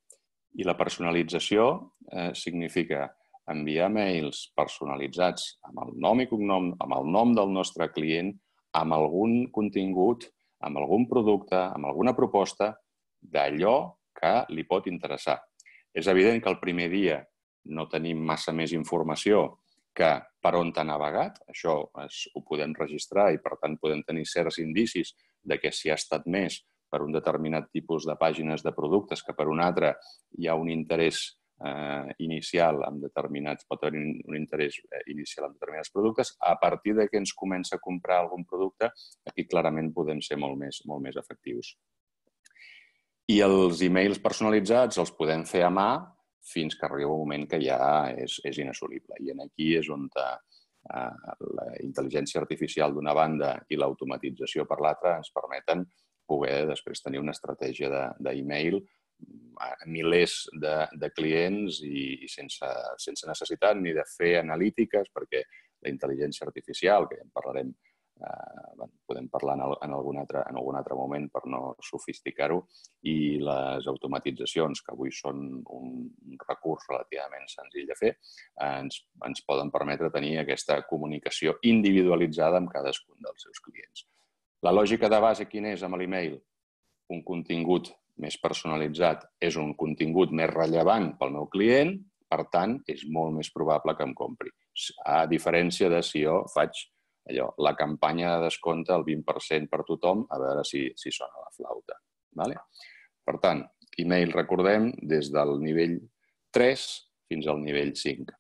I la personalització significa enviar mails personalitzats amb el nom i cognom, amb el nom del nostre client, amb algun contingut, amb algun producte, amb alguna proposta d'allò que li pot interessar. És evident que el primer dia no tenim massa més informació que per on t'ha navegat, això ho podem registrar i per tant podem tenir certs indicis de que si ha estat més per un determinat tipus de pàgines de productes que per un altre hi ha un interès inicial amb determinats, pot haver un interès inicial en determinats productes. A partir de que ens comença a comprar algun producte, aquí clarament podem ser molt més efectius. I els e-mails personalitzats els podem fer a mà fins que arriba un moment que ja és inassolible. I aquí és on la intel·ligència artificial d'una banda i l'automatització per l'altra ens permeten poder després tenir una estratègia d'e-mail a milers de clients i sense necessitat ni de fer analítiques, perquè la intel·ligència artificial, que ja en parlarem, podem parlar en algun altre moment per no sofisticar-ho, i les automatitzacions, que avui són un recurs relativament senzill de fer, ens poden permetre tenir aquesta comunicació individualitzada amb cadascun dels seus clients. La lògica de base quina és amb l'e-mail? Un contingut més personalitzat és un contingut més rellevant pel meu client, per tant, és molt més probable que em compri. A diferència de si jo faig la campanya de descompte al 20% per tothom, a veure si sona la flauta. Per tant, e-mail, recordem, des del nivell 3 fins al nivell 5.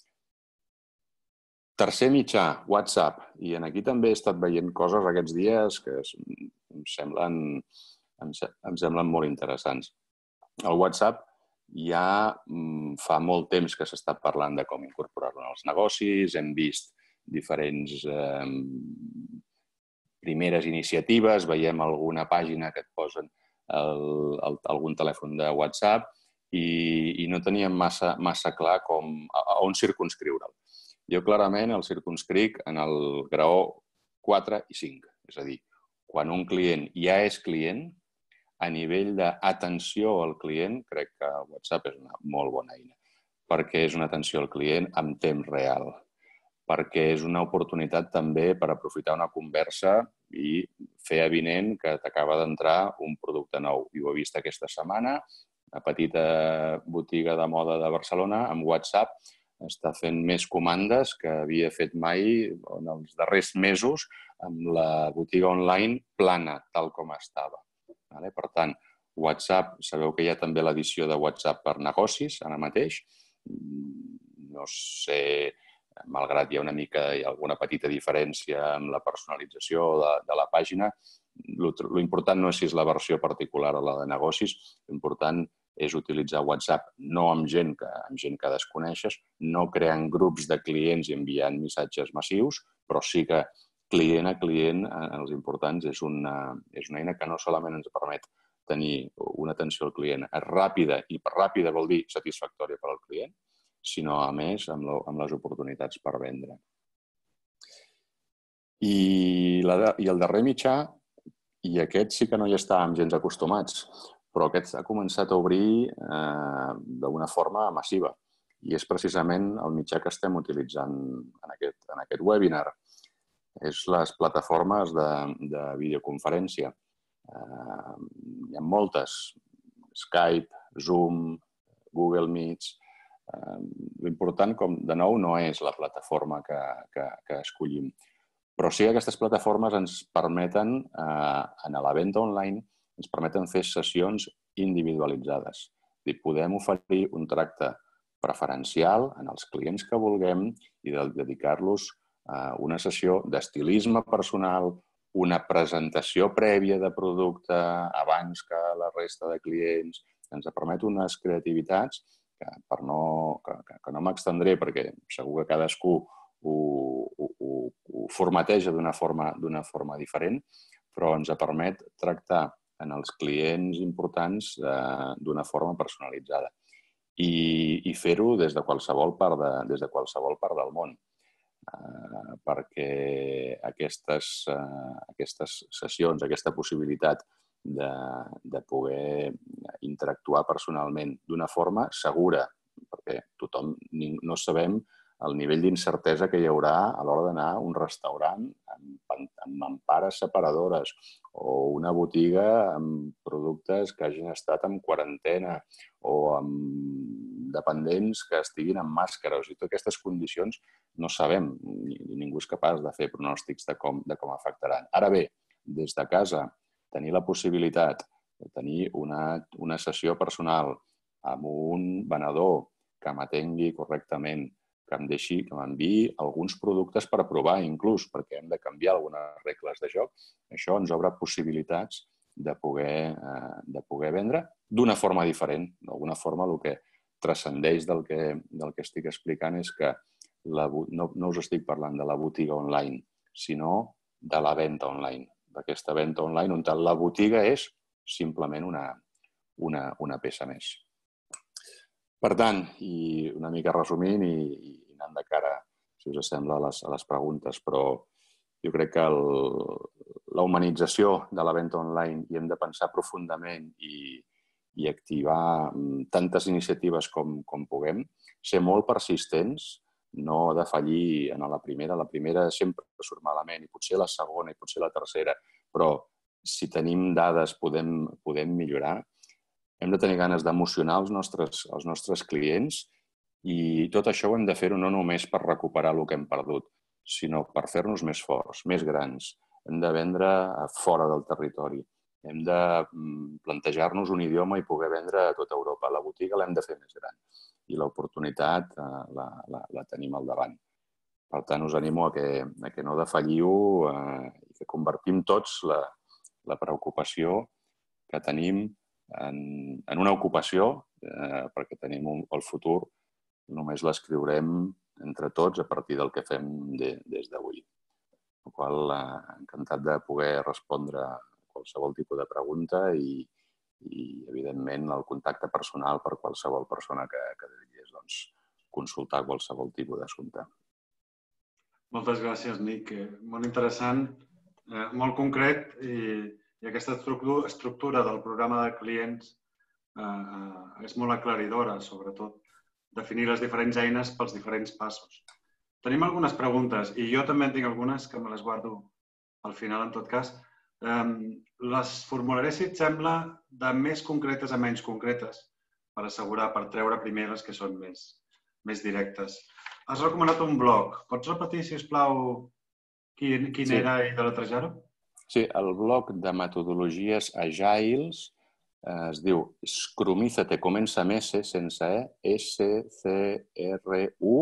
Tercer mitjà, WhatsApp. I aquí també he estat veient coses aquests dies que em semblen molt interessants. El WhatsApp ja fa molt temps que s'està parlant de com incorporar-lo en els negocis, hem vist diferents primeres iniciatives, veiem alguna pàgina que et posen algun telèfon de WhatsApp i no teníem massa clar on circumscriure'l. Jo clarament el circumscric en el graó 4 i 5. És a dir, quan un client ja és client, a nivell d'atenció al client, crec que WhatsApp és una molt bona eina, perquè és una atenció al client en temps real, perquè és una oportunitat també per aprofitar una conversa i fer avinent que t'acaba d'entrar un producte nou. I ho he vist aquesta setmana, una petita botiga de moda de Barcelona, amb WhatsApp, està fent més comandes que havia fet mai en els darrers mesos amb la botiga online plana, tal com estava. Per tant, WhatsApp, sabeu que hi ha també l'edició de WhatsApp per negocis ara mateix. No sé, malgrat hi ha alguna petita diferència amb la personalització de la pàgina, l'important no és si és la versió particular o la de negocis, l'important és utilitzar WhatsApp no amb gent que desconeixes, no creant grups de clients i enviant missatges massius, però sí que client a client, els importants, és una eina que no solament ens permet tenir una atenció al client ràpida, i per ràpida vol dir satisfactòria per al client, sinó, a més, amb les oportunitats per vendre. I el darrer mitjà, i aquest sí que no hi estàvem gens acostumats, però aquest ha començat a obrir d'una forma massiva, i és precisament el mitjà que estem utilitzant en aquest webinar. És les plataformes de videoconferència. Hi ha moltes. Skype, Zoom, Google Meets. L'important, de nou, no és la plataforma que escollim. Però sí que aquestes plataformes ens permeten, en la venda online, ens permeten fer sessions individualitzades. Podem oferir un tracte preferencial en els clients que vulguem i dedicar-los una sessió d'estilisme personal, una presentació prèvia de producte abans que la resta de clients. Ens permet unes creativitats que no m'extendré perquè segur que cadascú ho formateja d'una forma diferent, però ens permet tractar en els clients importants d'una forma personalitzada i fer-ho des de qualsevol part del món. Perquè aquestes sessions, aquesta possibilitat de poder interactuar personalment d'una forma segura, perquè tothom no sabem el nivell d'incertesa que hi haurà a l'hora d'anar a un restaurant amb mampares separadores o una botiga amb productes que hagin estat en quarantena o amb dependents que estiguin amb màscares. I totes aquestes condicions no sabem, ningú és capaç de fer pronòstics de com afectaran. Ara bé, des de casa, tenir la possibilitat de tenir una sessió personal amb un venedor que m'atengui correctament, que m'enviï alguns productes per provar, inclús, perquè hem de canviar algunes regles de joc. Això ens obre possibilitats de poder vendre d'una forma diferent. D'alguna forma, el que transcendeix del que estic explicant és que no us estic parlant de la botiga online, sinó de la venda online. D'aquesta venda online on la botiga és simplement una peça més. Per tant, i una mica resumint i anant de cara, si us sembla, a les preguntes, però jo crec que la humanització de la venda online hi hem de pensar profundament i activar tantes iniciatives com puguem, ser molt persistents, no defallir en la primera. La primera sempre surt malament i potser la segona i potser la tercera, però si tenim dades podem millorar. Hem de tenir ganes d'emocionar els nostres clients i tot això ho hem de fer-ho no només per recuperar el que hem perdut, sinó per fer-nos més forts, més grans. Hem de vendre fora del territori. Hem de plantejar-nos un idioma i poder vendre a tota Europa. La botiga l'hem de fer més gran i l'oportunitat la tenim al davant. Per tant, us animo a que no defalliu i que convertim tots la preocupació que tenim en una ocupació, perquè tenim el futur, només l'escriurem entre tots a partir del que fem des d'avui. Per la qual cosa, encantat de poder respondre a qualsevol tipus de pregunta i evidentment, el contacte personal per qualsevol persona que desitgés consultar qualsevol tipus d'assumpte. Moltes gràcies, Nick. Molt interessant, molt concret i aquesta estructura del programa de clients és molt aclaridora, sobretot definir les diferents eines pels diferents passos. Tenim algunes preguntes i jo també en tinc algunes que me les guardo al final, en tot cas. Les formularé, si et sembla, de més concretes a menys concretes per assegurar, per treure primer les que són més directes. Has recomanat un blog. Pots repetir, si us plau, quin era i deletrejar-ho? Sí, el blog de metodologies agiles es diu Scrumizate, comença amb S, sense E, S-C-R-U,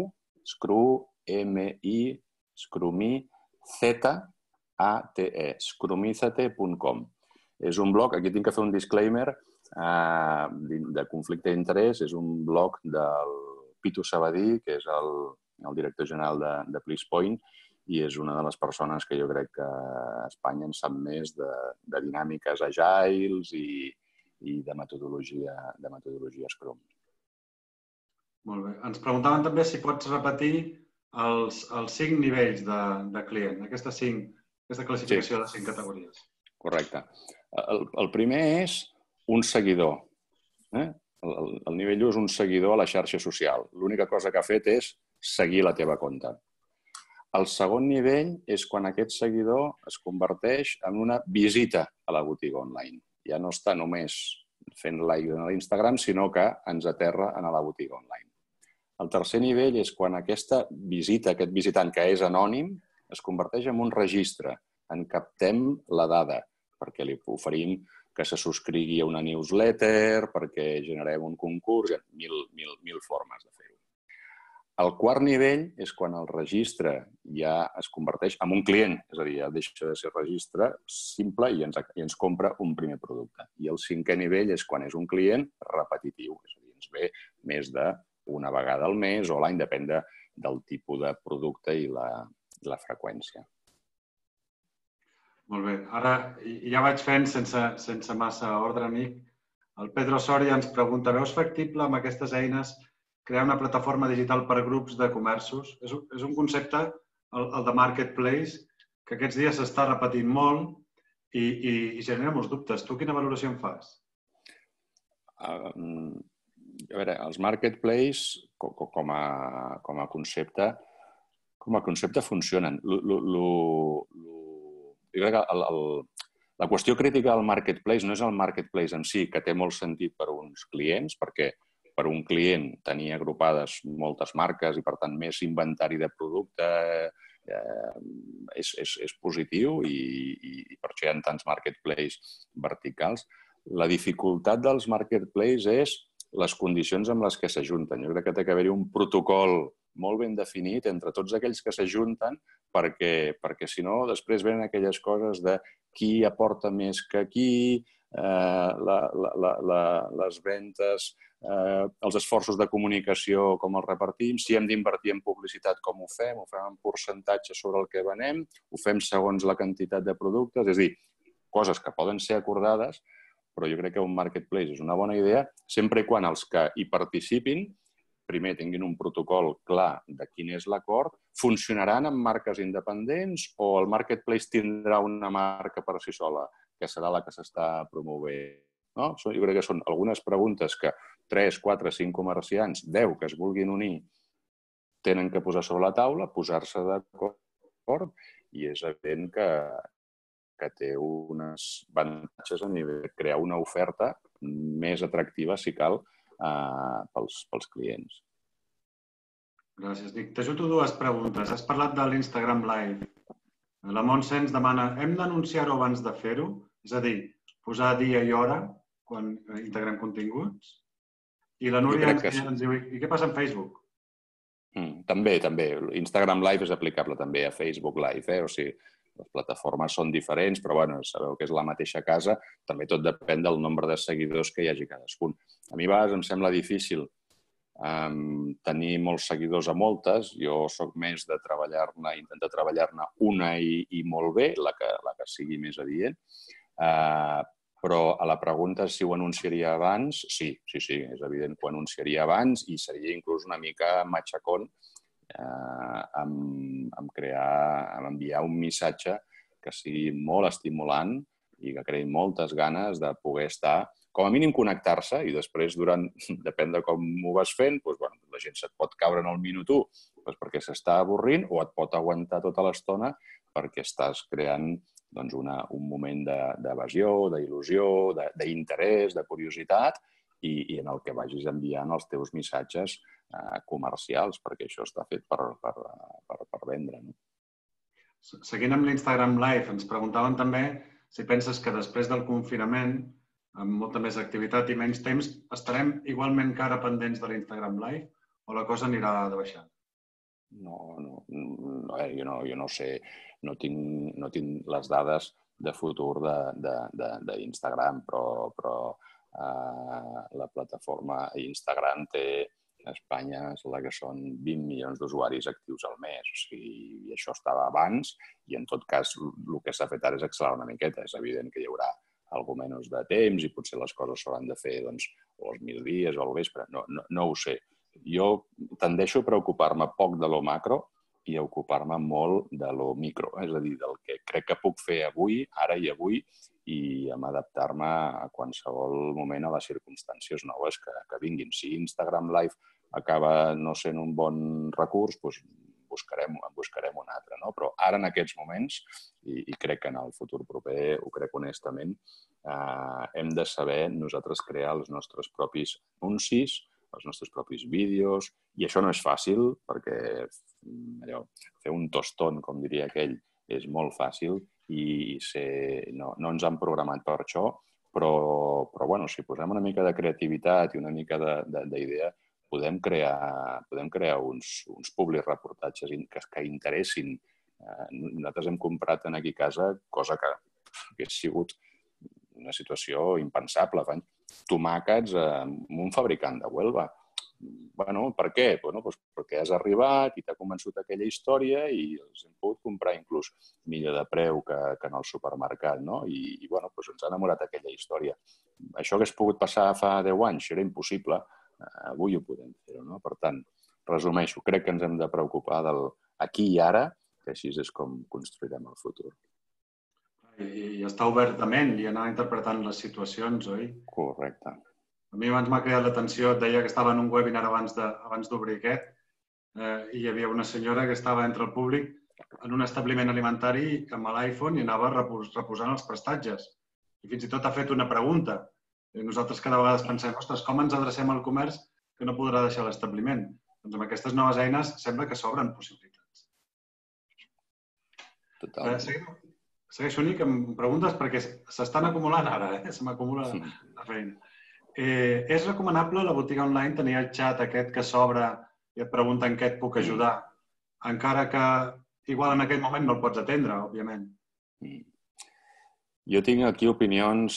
Scrumizate, scrumizate.com. És un blog, aquí tinc que fer un disclaimer de conflicte d'interès, és un blog del Pitu Sabadí, que és el director general de PleasePoint, i és una de les persones que jo crec que a Espanya en sap més de dinàmiques agiles i de metodologia Scrum. Molt bé. Ens preguntaven també si pots repetir els 5 nivells de client, aquesta classificació de 5 categories. Correcte. El primer és un seguidor. El nivell 1 és un seguidor a la xarxa social. L'única cosa que ha fet és seguir la teva compte. El segon nivell és quan aquest seguidor es converteix en una visita a la botiga online. Ja no està només fent like a l'Instagram, sinó que ens aterra a la botiga online. El tercer nivell és quan aquesta visita, aquest visitant que és anònim, es converteix en un registre. En captem la dada, perquè li oferim que se subscrigui a una newsletter, perquè generem un concurs, mil formes de fer-ho. El quart nivell és quan el registre ja es converteix en un client, és a dir, ja deixa de ser registre simple i ens compra un primer producte. I el cinquè nivell és quan és un client repetitiu, és a dir, ens ve més d'una vegada al mes o l'any, depèn del tipus de producte i la freqüència. Molt bé. Ara ja vaig fent sense massa ordre, amic. El Pedro Soria ens pregunta, veus factible amb aquestes eines crear una plataforma digital per grups de comerços? És un concepte, el de marketplace, que aquests dies s'està repetint molt i genera molts dubtes. Tu quina valoració en fas? A veure, els marketplace com a concepte funcionen. Jo crec que la qüestió crítica del marketplace no és el marketplace en si, que té molt sentit per a uns clients, perquè per un client tenir agrupades moltes marques i, per tant, més inventari de producte és positiu i per això hi ha tants marketplace verticals. La dificultat dels marketplace és les condicions amb les que s'ajunten. Jo crec que té que haver-hi un protocol molt ben definit entre tots aquells que s'ajunten perquè si no, després venen aquelles coses de qui aporta més que qui, les ventes, els esforços de comunicació, com els repartim, si hem d'invertir en publicitat, com ho fem en percentatge sobre el que venem, ho fem segons la quantitat de productes, és a dir, coses que poden ser acordades, però jo crec que un marketplace és una bona idea sempre i quan els que hi participin primer tinguin un protocol clar de quin és l'acord, funcionaran amb marques independents o el marketplace tindrà una marca per si sola, que serà la que s'està promovent? No? Jo crec que són algunes preguntes que 3, 4, 5 comerciants, 10 que es vulguin unir, tenen que posar sobre la taula, posar-se d'acord, i és evident que té uns avantatges a nivell de crear una oferta més atractiva, si cal, pels clients. Gràcies, Dic. T'ajudo dues preguntes. Has parlat de l'Instagram Live. La Montse ens demana, hem d'anunciar-ho abans de fer-ho? És a dir, posar dia i hora quan integrem continguts? I la Núria ens diu, i què passa amb Facebook? També. Instagram Live és aplicable també a Facebook Live, o sigui, les plataformes són diferents, però bueno, sabeu que és la mateixa casa, també tot depèn del nombre de seguidors que hi hagi cadascun. A mi a vegades em sembla difícil tenir molts seguidors a moltes, jo sóc més de intentar treballar-ne una i molt bé, la que sigui més adient, però a la pregunta si ho anunciaria abans, sí, és evident que ho anunciaria abans i seria inclús una mica matxacón amb enviar un missatge que sigui molt estimulant i que creï moltes ganes de poder estar, com a mínim connectar-se i després, depèn de com ho vas fent, la gent se't pot caure en el minut 1 perquè s'està avorrint o et pot aguantar tota l'estona perquè estàs creant un moment d'evasió, d'il·lusió, d'interès, de curiositat i en el que vagis enviant els teus missatges comercials, perquè això està fet per vendre. Seguint amb l'Instagram Live, ens preguntaven també si penses que després del confinament, amb molta més activitat i menys temps, estarem igualment encara pendents de l'Instagram Live o la cosa anirà de baixada? Jo no sé, no tinc les dades de futur d'Instagram, però la plataforma Instagram té a Espanya que són 20 milions d'usuaris actius al mes. O sigui, i això estava abans i, en tot cas, el que s'ha fet ara és accelerar una miqueta. És evident que hi haurà alguna menys de temps i potser les coses s'hauran de fer o als 1000 dies o al vespre. No ho sé. Jo tendeixo a preocupar-me poc de lo macro i a ocupar-me molt de lo micro, és a dir, del que crec que puc fer avui, ara i avui, i adaptar-me a qualsevol moment a les circumstàncies noves que vinguin. Si Instagram Live acaba no sent un bon recurs, doncs en buscarem un altre. No? Però ara, en aquests moments, i crec que en el futur proper, ho crec honestament, hem de saber nosaltres crear els nostres propis anuncis, els nostres propis vídeos, i això no és fàcil, perquè fer un tostón, com diria aquell, és molt fàcil i no ens han programat per això, però si posem una mica de creativitat i una mica d'idea, podem crear uns publireportatges que interessin. Nosaltres hem comprat aquí a casa, cosa que hauria sigut una situació impensable, tomàquets amb un fabricant de Huelva. Per què? Perquè has arribat i t'ha convençut aquella història i els hem pogut comprar inclús millor de preu que en el supermercat. I ens ha enamorat aquella història. Això hagués pogut passar fa 10 anys, era impossible. Avui ho podem fer. Per tant, resumeixo, crec que ens hem de preocupar del aquí i ara, que així és com construirem el futur. I estar obertament i anar interpretant les situacions, oi? Correcte. A mi abans m'ha cridat l'atenció, et deia que estava en un webinar abans d'obrir aquest, i hi havia una senyora que estava entre el públic en un establiment alimentari amb l'iPhone i anava reposant els prestatges. I fins i tot ha fet una pregunta. I nosaltres cada vegada pensem, ostres, com ens adrecem al comerç que no podrà deixar l'establiment? Doncs amb aquestes noves eines sembla que s'obren possibilitats. Totalment. Segueixo, Nic, amb preguntes perquè s'estan acumulant ara, se m'acumula la feina. És recomanable la botiga online tenir el xat aquest que s'obre i et pregunta en què et puc ajudar, encara que igual en aquell moment no el pots atendre, òbviament. Jo tinc aquí opinions...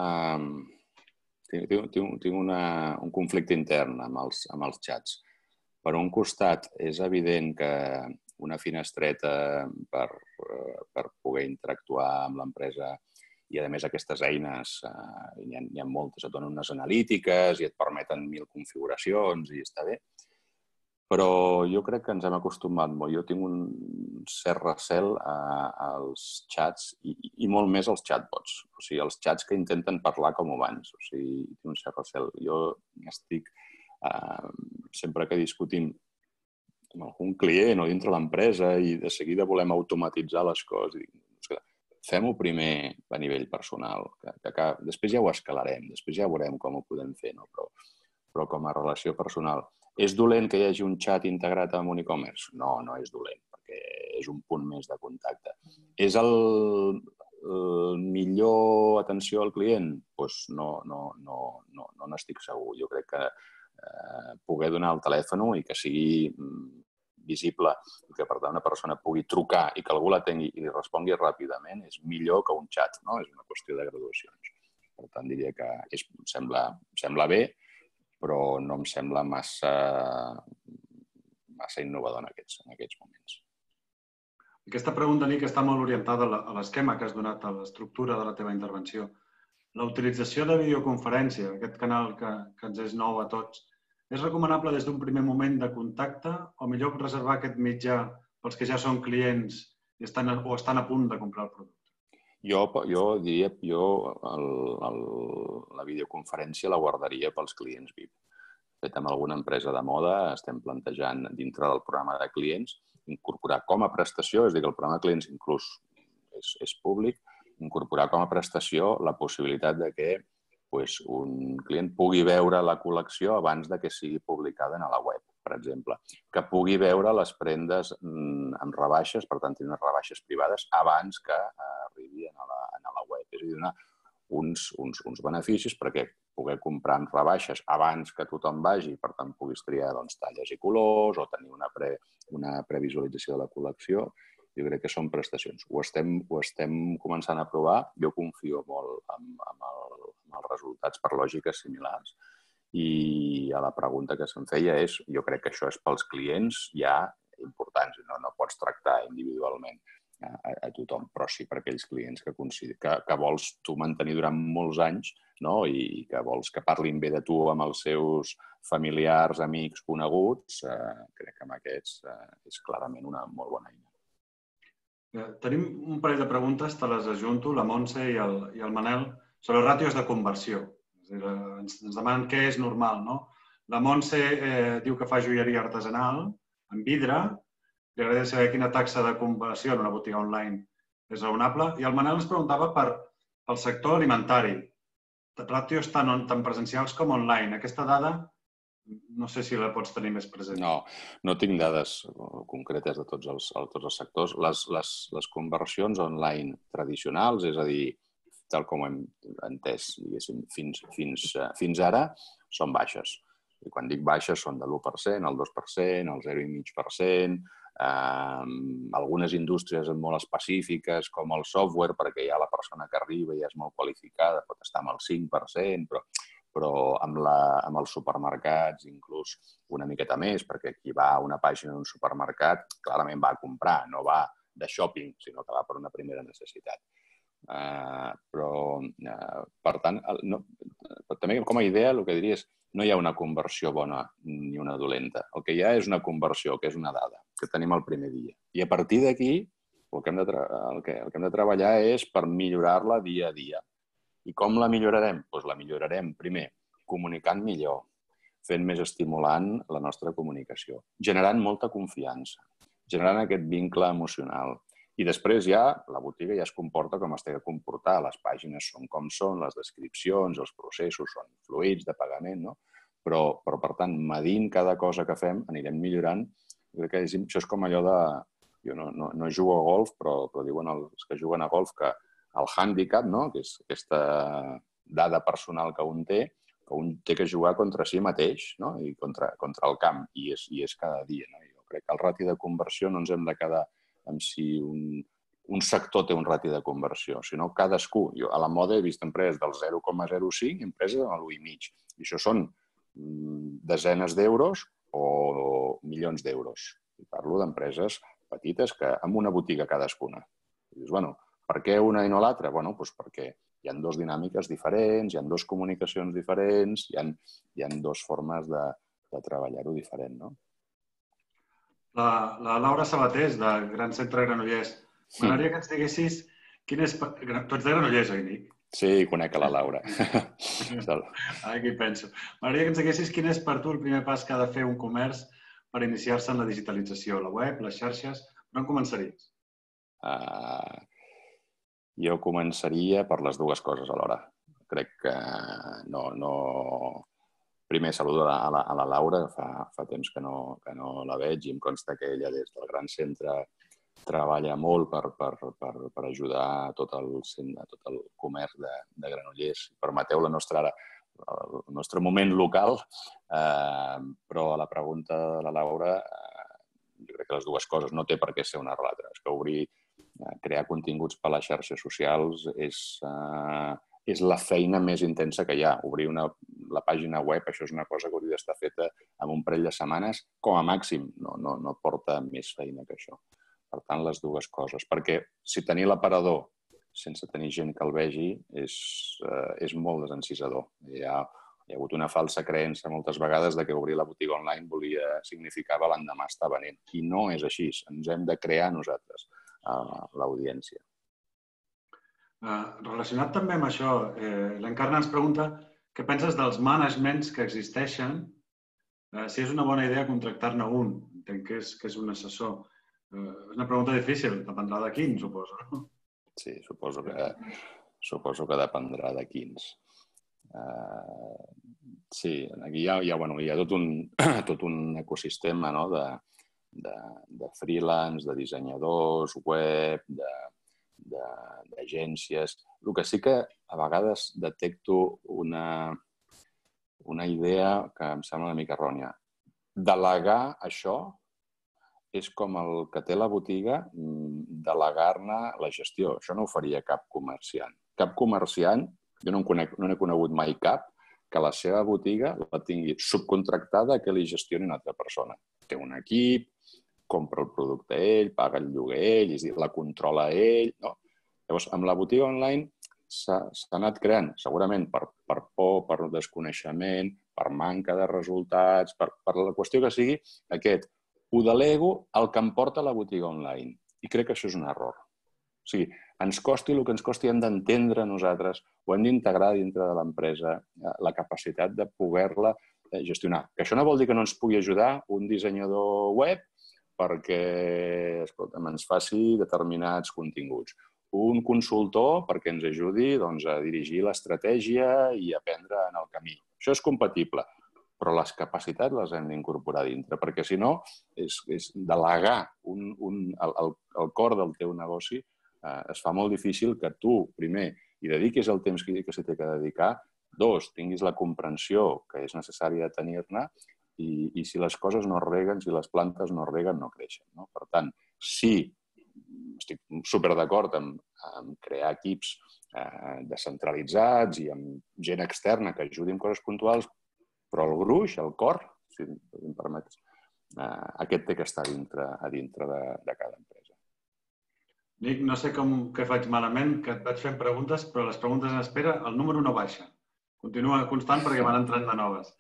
Tinc un conflicte intern amb els xats. Per un costat, és evident que una finestreta per poder interactuar amb l'empresa i, a més, aquestes eines, n'hi ha moltes, et donen unes analítiques i et permeten 1000 configuracions i està bé. Però jo crec que ens hem acostumat molt. Jo tinc un cert recel als xats i molt més als chatbots. O sigui, els xats que intenten parlar com humans. O sigui, tinc un cert recel. Jo estic... Sempre que discutim amb algun client o dintre l'empresa i de seguida volem automatitzar les coses, fem-ho primer a nivell personal. Després ja ho escalarem, després ja veurem com ho podem fer, no? Però com a relació personal. És dolent que hi hagi un xat integrat amb un e-commerce? No, no és dolent, perquè és un punt més de contacte. És el millor atenció al client? Doncs no n'estic segur. Jo crec que poder donar el telèfon i que sigui visible i que, per tant, una persona pugui trucar i que algú l'atengui i li respongui ràpidament és millor que un xat, no? És una qüestió de graduacions. Per tant, diria que sembla bé, però no em sembla massa innovador en aquests moments. Aquesta pregunta, Nic, està molt orientada a l'esquema que has donat, a l'estructura de la teva intervenció. La utilització de videoconferència, aquest canal que ens és nou a tots, és recomanable des d'un primer moment de contacte o millor reservar aquest mitjà pels que ja són clients o estan a punt de comprar el producte? Jo diria, la videoconferència la guardaria pels clients VIP. De fet, amb alguna empresa de moda estem plantejant dintre del programa de clients incorporar com a prestació, és a dir, que el programa de clients inclús és públic, incorporar com a prestació la possibilitat de que un client pugui veure la col·lecció abans de que sigui publicada a la web, per exemple. Que pugui veure les prendes amb rebaixes, per tant, tenir unes rebaixes privades abans que arribi a la web. És a dir, donar uns beneficis perquè poder comprar amb rebaixes abans que tothom vagi i, per tant, puguis triar talles i colors o tenir una previsualització de la col·lecció. Jo crec que són prestacions. Ho estem començant a provar. Jo confio molt en els resultats per lògiques similars. I a la pregunta que se'm feia és, jo crec que això és pels clients ja importants. No pots tractar individualment a tothom, però sí per aquells clients que vols tu mantenir durant molts anys, no? I que vols que parlin bé de tu amb els seus familiars, amics, coneguts. Crec que amb aquests és clarament una molt bona eina. Tenim un parell de preguntes, te les ajunto, la Montse i el Manel, sobre ràtios de conversió. És a dir, ens demanen què és normal, no? La Montse diu que fa joieria artesanal, en vidre. Li agradaria saber quina taxa de conversió en una botiga online és raonable. I el Manel ens preguntava pel sector alimentari. Ràtios tant presencials com online. Aquesta dada no sé si la pots tenir més present. No tinc dades concretes de tots els sectors. Les conversions online tradicionals, és a dir, tal com hem entès fins ara, són baixes. I quan dic baixes són de l'1%, el 2%, el 0,5%, algunes indústries molt específiques, com el software, perquè ja la persona que arriba ja és molt qualificada, pot estar amb el 5%, però amb els supermercats inclús una miqueta més, perquè qui va a una pàgina d'un supermercat clarament va a comprar, no va de shopping, sinó que va per una primera necessitat. Però, per tant, també com a idea el que diria és no hi ha una conversió bona ni una dolenta. El que hi ha és una conversió, que és una dada, que tenim el primer dia. I a partir d'aquí el que hem de treballar és per millorar-la dia a dia. I com la millorarem? Doncs la millorarem, primer, comunicant millor, fent més estimulant la nostra comunicació, generant molta confiança, generant aquest vincle emocional. I després ja la botiga ja es comporta com es té de comportar. Les pàgines són com són, les descripcions, els processos són fluids de pagament, no? Però, per tant, medint cada cosa que fem, anirem millorant. Crec que això és com allò de... Jo no jugo a golf, però diuen els que juguen a golf que el handicap, no? Que és aquesta dada personal que un té que jugar contra si mateix, no? I contra el camp, i és cada dia. No? Jo crec que el rati de conversió no ens hem de quedar amb si un sector té un rati de conversió, sinó cadascú. Jo a la moda he vist empreses del 0,05 i empreses amb l'1,5. I això són desenes d'euros o milions d'euros. I parlo d'empreses petites que amb una botiga cadascuna. I dius, bueno, per què una i no l'altra? Bueno, doncs perquè hi ha dues dinàmiques diferents, hi ha dues comunicacions diferents, hi ha dues formes de treballar-ho diferent, no? La Laura Sabatés, de Gran Centre Granollers. M'agradaria que ens diguessis quin és... Tu ets de Granollers, oi, Nic? Sí, conec a la Laura. Aquí penso. M'agradaria que ens diguessis quin és per tu el primer pas que ha de fer un comerç per iniciar-se en la digitalització, la web, les xarxes. Per on començaries? Jo començaria per les dues coses alhora. Crec que no... Primer, saludo a la Laura, fa temps que no la veig i em consta que ella des del Gran Centre treballa molt per ajudar a tot el comerç de Granollers. Permeteu el nostre moment local, però a la pregunta de la Laura, jo crec que les dues coses no té per què ser una o l'altra. És que crear continguts per a les xarxes socials és la feina més intensa que hi ha. Obrir la pàgina web, això és una cosa que hauria d'estar feta en un parell de setmanes, com a màxim. No porta més feina que això. Per tant, les dues coses. Perquè si tenir l'aparador sense tenir gent que el vegi és molt desencisador. Hi ha hagut una falsa creença moltes vegades de que obrir la botiga online significava l'endemà estar venent. I no és així. Ens hem de crear nosaltres l'audiència. Relacionat també amb això, l'Encarna ens pregunta què penses dels managements que existeixen, si és una bona idea contractar-ne un. Entenc que és un assessor. És una pregunta difícil, dependrà de quin, suposo. Sí, suposo que dependrà de quins. Sí, aquí hi ha tot un ecosistema de freelance, de dissenyadors, web, d'agències. El que sí que a vegades detecto una idea que em sembla una mica errònia. Delegar això és com el que té la botiga, delegar-ne la gestió. Això no ho faria cap comerciant. Cap comerciant, jo no n'he conegut mai cap, que la seva botiga la tingui subcontractada que li gestioni una altra persona. Té un equip, compra el producte ell, paga el lloguer ell, és a dir, la controla ell. No? Llavors, amb la botiga online s'ha anat creant, segurament per por, per desconeixement, per manca de resultats, per la qüestió que sigui, ho delego el que em porta la botiga online. I crec que això és un error. O sigui, ens costi el que ens costi, hem d'entendre nosaltres, ho hem d'integrar dintre de l'empresa, la capacitat de poder-la gestionar. Que això no vol dir que no ens pugui ajudar un dissenyador web perquè ens faci determinats continguts. Un consultor perquè ens ajudi a dirigir l'estratègia i aprendre en el camí. Això és compatible, però les capacitats les hem d'incorporar dintre, perquè si no, és delegar el cor del teu negoci. Es fa molt difícil que tu, primer, hi dediquis el temps que s'hi té que dedicar, dos, tinguis la comprensió que és necessària tenir-ne, i si les coses no es reguen, si les plantes no es reguen, no creixen. No? Per tant, sí, estic superdd'acord amb crear equips descentralitzats i amb gent externa que ajudi en coses puntuals, però el gruix, el cor, si em permets, aquest té que estar a dintre de cada empresa. Nic, no sé què faig malament, que et vaig fent preguntes, però les preguntes en espera, el número no baixa. Continua constant perquè van entrant de noves.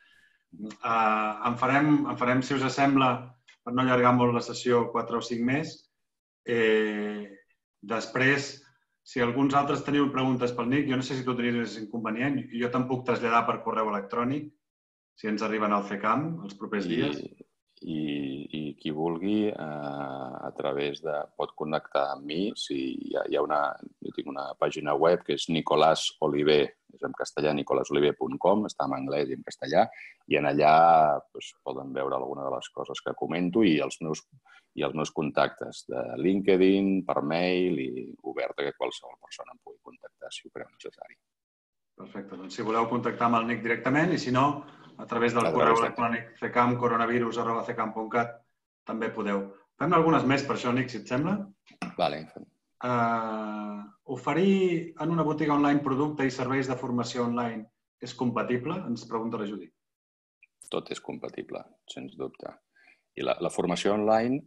En farem, si us sembla, per no allargar molt la sessió, 4 o 5 més. Després, si alguns altres teniu preguntes pel Nick, jo no sé si tu tenies inconvenient, jo te'n puc traslladar per correu electrònic, si ens arriben al FECAM els propers dies. I qui vulgui, a través de... pot connectar amb mi. Jo tinc una pàgina web que és Nicolás Oliver, és en castellà, nicolasoliver.com, està en anglès i en castellà, i en allà poden veure alguna de les coses que comento i els meus contactes de LinkedIn, per mail, i obert que qualsevol persona em pugui contactar si ho creu necessari. Perfecte. Doncs si voleu contactar amb el Nick directament i si no, a través del correu electrònic cecam.coronavirus@cecam.cat també podeu. Fem algunes més per això, Nick, si et sembla? Vale. Oferir en una botiga online producte i serveis de formació online és compatible? Ens pregunta la Judit. Tot és compatible, sens dubte. I la formació online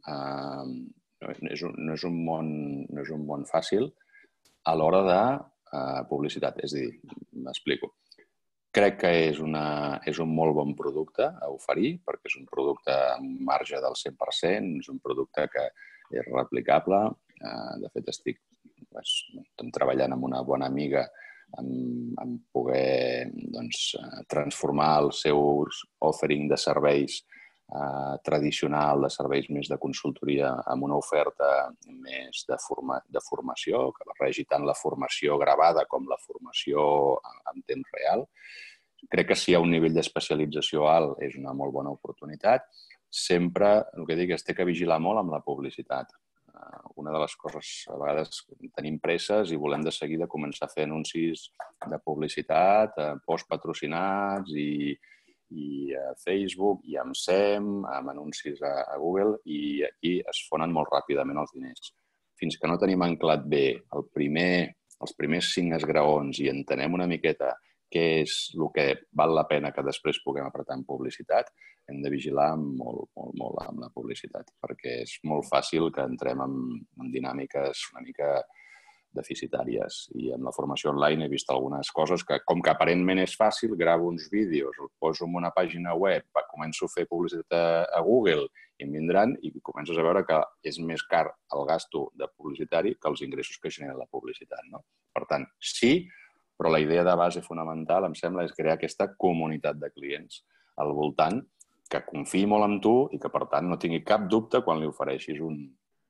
no és un món fàcil a l'hora de publicitat. És a dir, m'explico. Crec que és un molt bon producte a oferir, perquè és un producte amb marge del 100%, és un producte que és replicable. De fet, estem treballant amb una bona amiga en poder transformar els seus offering de serveis tradicional, de serveis més de consultoria, amb una oferta més de formació, que barregi tant la formació gravada com la formació en temps real. Crec que si hi ha un nivell d'especialització alt és una molt bona oportunitat. Sempre, el que dic, es té que vigilar molt amb la publicitat. Una de les coses, a vegades tenim presses i volem de seguida començar a fer anuncis de publicitat, posts patrocinats i a Facebook, i amb SEM, amb anuncis a Google, i aquí es fonen molt ràpidament els diners. Fins que no tenim anclat bé els primers 5 esgraons i entenem una miqueta què és el que val la pena que després puguem apretar en publicitat, hem de vigilar molt amb la publicitat, perquè és molt fàcil que entrem en dinàmiques una mica deficitàries. I amb la formació online he vist algunes coses que, com que aparentment és fàcil, gravo uns vídeos, els poso en una pàgina web, començo a fer publicitat a Google i em vindran, i comences a veure que és més car el gasto de publicitari que els ingressos que genera la publicitat, no? Per tant, sí, però la idea de base fonamental, em sembla, és crear aquesta comunitat de clients al voltant que confiï molt en tu i que, per tant, no tingui cap dubte quan li ofereixis un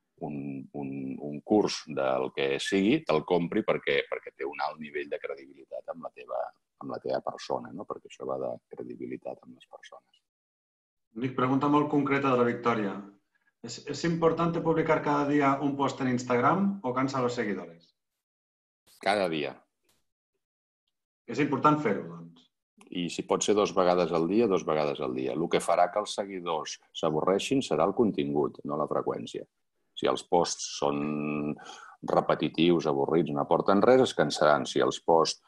curs del que sigui, te'l compri perquè té un alt nivell de credibilitat amb la teva persona, no? Perquè això va de credibilitat amb les persones. Nick, pregunta molt concreta de la Victòria. ¿Es importante publicar cada día un post en Instagram o cansa a los seguidores? Cada dia. És important fer-ho, doncs. I si pot ser 2 vegades al dia, 2 vegades al dia. El que farà que els seguidors s'avorreixin serà el contingut, no la freqüència. Si els posts són repetitius, avorrits, no aporten res, es cansaran. Si els posts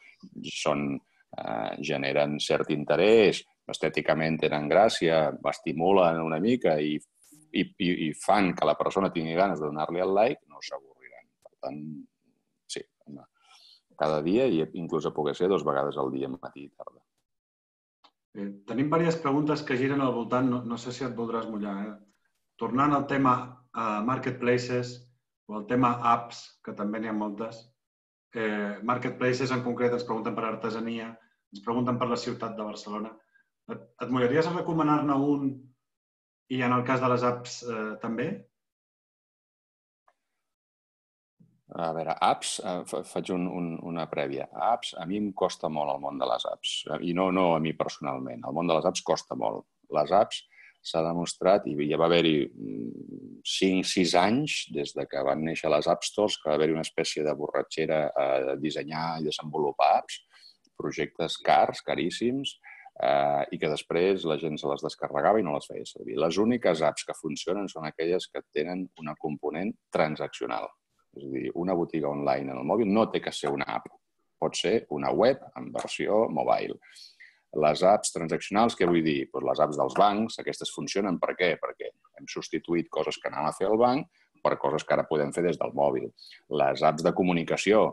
generen cert interès, estèticament tenen gràcia, estimulen una mica i fan que la persona tingui ganes de donar-li el like, no s'avorriran. Per tant, sí, cada dia i inclús a poder ser 2 vegades al dia, matí i tarda. Tenim diverses preguntes que giren al voltant, no sé si et voldràs mullar. Tornant al tema marketplaces o al tema apps, que també n'hi ha moltes. Marketplaces en concret ens pregunten per artesania, ens pregunten per la ciutat de Barcelona. Et mollaries a recomanar-ne un i en el cas de les apps també? A veure, apps, faig una prèvia. Apps, a mi em costa molt el món de les apps. I no a mi personalment. El món de les apps costa molt. Les apps s'ha demostrat, i ja va haver-hi 5-6 anys des que van néixer les App Stores, que va haver-hi una espècie de borratxera a dissenyar i desenvolupar apps, projectes cars, caríssims, i que després la gent se les descarregava i no les feia servir. Les úniques apps que funcionen són aquelles que tenen una component transaccional. És a dir, una botiga online en el mòbil no té que ser una app. Pot ser una web en versió mobile. Les apps transaccionals, què vull dir? Les apps dels bancs, aquestes funcionen per què? Perquè hem substituït coses que anàvem a fer al banc per coses que ara podem fer des del mòbil. Les apps de comunicació,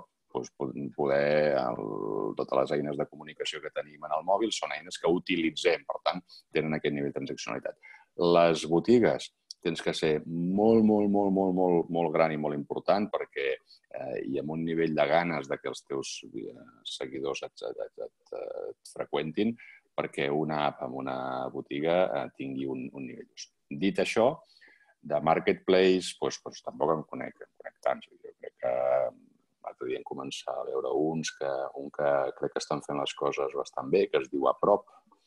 totes les eines de comunicació que tenim en el mòbil són eines que utilitzem, per tant, tenen aquest nivell de transaccionalitat. Les botigues tens que ser molt, molt, molt, molt, molt, molt gran i molt important perquè i amb un nivell de ganes de que els teus seguidors et freqüentin perquè una app en una botiga tingui un nivell just. Dit això, de marketplace tampoc em conec tant. Jo crec que l'altre dia en començar a veure un que crec que estan fent les coses bastant bé, que es diu Aprop,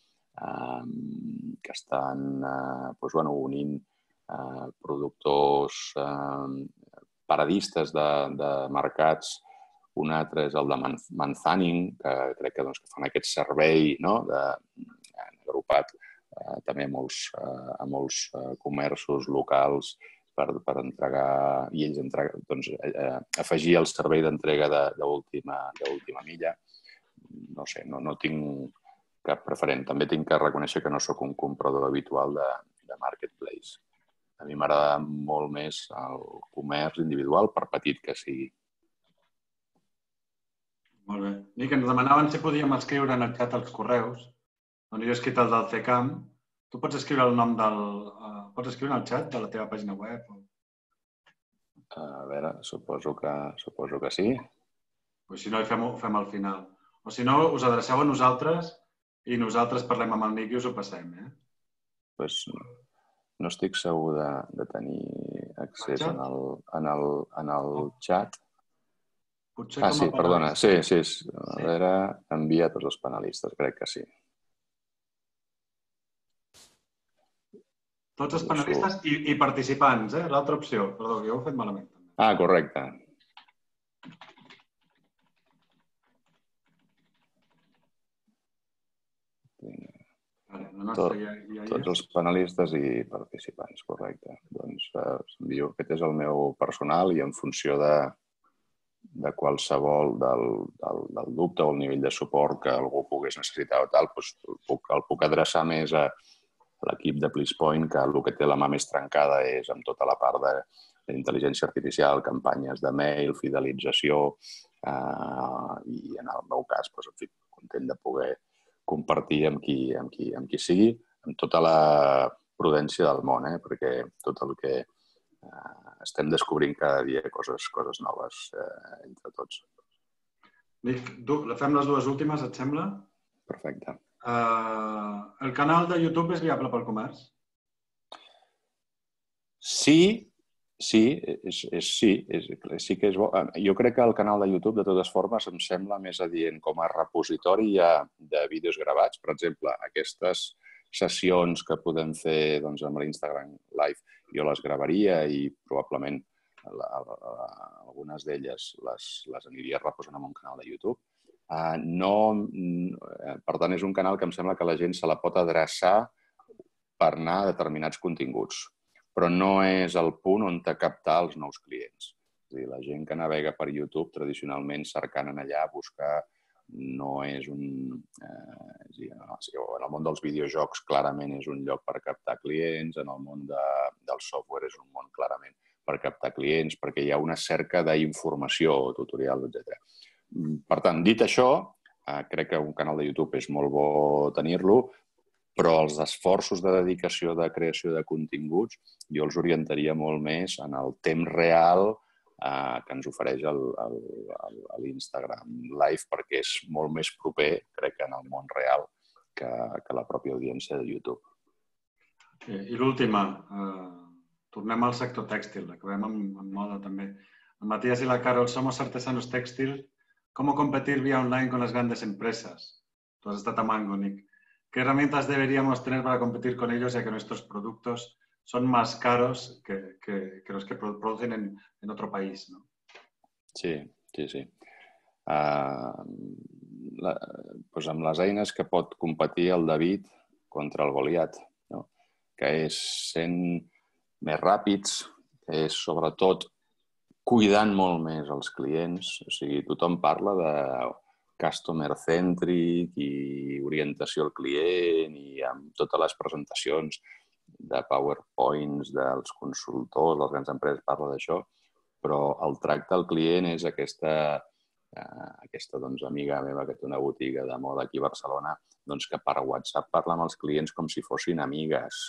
que estan unint productors paradistes de mercats. Un altre és el de Manzaning, que crec que fan aquest servei agrupat també a molts comerços locals per entregar, i ells afegir el servei d'entrega d'última milla. No sé, no tinc cap preferent. També tinc que reconèixer que no sóc un comprador habitual de marketplace. A mi m'agrada molt més el comerç individual, per petit que sigui. Molt bé. Nic, ens demanaven si podíem escriure en el xat els correus. Doncs jo he escrit el del CECAM. Tu pots escriure el nom pots escriure en el xat de la teva pàgina web? A veure, suposo que sí. Si no, ho fem al final. O si no, us adreceu a nosaltres i nosaltres parlem amb el Nic i us ho passem, No estic segur de tenir accés en el xat. Sí, perdona. Sí. A veure, envia a tots els panelistes, crec que sí. Tots els panelistes i participants, l'altra opció. Perdó, que jo ho he fet malament. Correcte. Tots els panelistes i participants, correcte. Doncs envio, aquest és el meu personal i en funció de qualsevol del dubte o el nivell de suport que algú pogués necessitar o tal, el puc adreçar més a l'equip de PleasePoint, que el que té la mà més trencada és amb tota la part d'intel·ligència artificial, campanyes de mail, fidelització i en el meu cas, content de poder compartir amb qui sigui, amb tota la prudència del món, perquè tot el que estem descobrint cada dia coses noves entre tots. Nic, fem les dues últimes, et sembla? Perfecte. El canal de YouTube és viable pel comerç? Sí que és bo. Jo crec que el canal de YouTube, de totes formes, em sembla més adient com a repositori de vídeos gravats. Per exemple, aquestes sessions que podem fer amb l'Instagram Live, jo les gravaria i probablement algunes d'elles les aniria reposant en un canal de YouTube. Per tant, és un canal que em sembla que la gent se la pot adreçar per anar a determinats continguts, però no és el punt on te captar els nous clients. És a dir, la gent que navega per YouTube, tradicionalment cercant en allà, buscar no és un... En el món dels videojocs clarament és un lloc per captar clients, en el món del software és un món clarament per captar clients, perquè hi ha una cerca d'informació, tutorials, etc. Per tant, dit això, crec que un canal de YouTube és molt bo tenir-lo, però els esforços de dedicació de creació de continguts jo els orientaria molt més en el temps real que ens ofereix l'Instagram Live, perquè és molt més proper, crec, en el món real que la pròpia audiència de YouTube. I l'última, tornem al sector tèxtil, acabem amb moda també. El Matías y la Carol, somos artesanos textil. ¿Cómo competir vía online con las grandes empresas? Tú has estado a Mango, Nic. ¿Qué herramientas deberíamos tener para competir con ellos, ya que nuestros productos son más caros que los que producen en otro país, ¿no? Sí. Amb les eines que pot competir el David contra el Goliat, no? Que és sent més ràpids, que és sobretot cuidant molt més els clients. O sigui, tothom parla de customer-centric i orientació al client i amb totes les presentacions de PowerPoints dels consultors, les grans empreses parlen d'això, però el tracte al client és aquesta amiga meva que té una botiga de moda aquí a Barcelona, que per WhatsApp parla amb els clients com si fossin amigues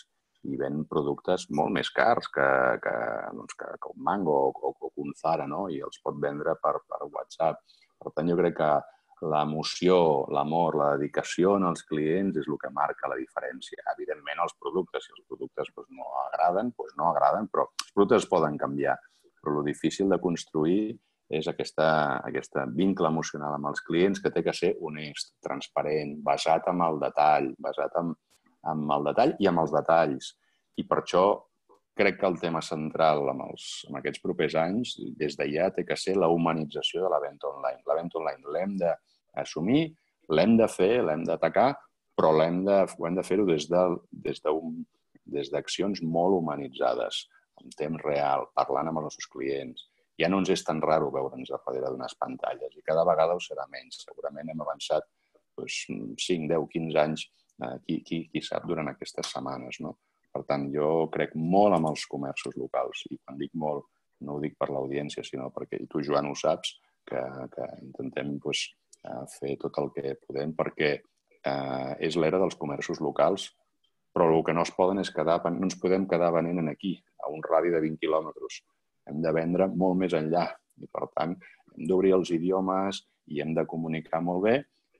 i ven productes molt més cars que un Mango o que un Zara, no? I els pot vendre per WhatsApp. Per tant, jo crec que l'emoció, l'amor, la dedicació en els clients és el que marca la diferència. Evidentment, els productes, si els productes no agraden, no agraden, però els productes es poden canviar. Però el difícil de construir és aquest vincle emocional amb els clients que té que ser honest, transparent, basat en el detall, basat en el detall i amb els detalls. I per això crec que el tema central en aquests propers anys, des d'allà, té que ser la humanització de la venda online. La venda online l'hem d'assumir, l'hem de fer, l'hem d'atacar, però ho hem de fer-ho des d'accions molt humanitzades, en temps real, parlant amb els nostres clients. Ja no ens és tan raro veure'ns a darrere d'unes pantalles i cada vegada ho serà menys. Segurament hem avançat 5, 10, 15 anys, qui sap, durant aquestes setmanes, no? Per tant, jo crec molt en els comerços locals i quan dic molt no ho dic per l'audiència, sinó perquè, i tu, Joan, ho saps, que intentem fer tot el que podem perquè és l'era dels comerços locals, però el que no es poden és no ens podem quedar venent aquí, a un radi de 20 quilòmetres. Hem de vendre molt més enllà i, per tant, hem d'obrir els idiomes i hem de comunicar molt bé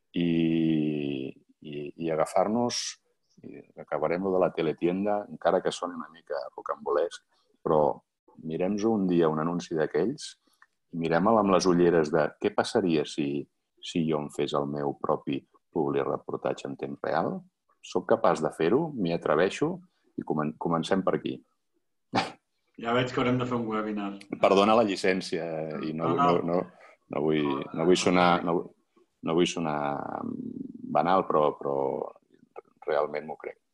i agafar-nos, acabarem de la teletienda, encara que soni una mica rocambolesc, però mirem-nos un dia un anunci d'aquells i mirem-lo amb les ulleres de què passaria si jo em fes el meu propi publireportatge en temps real? Soc capaç de fer-ho? M'hi atreveixo? I comencem per aquí. Ja veig que haurem de fer un webinar. Perdona la llicència i no vull sonar banal, però realment m'ho crec.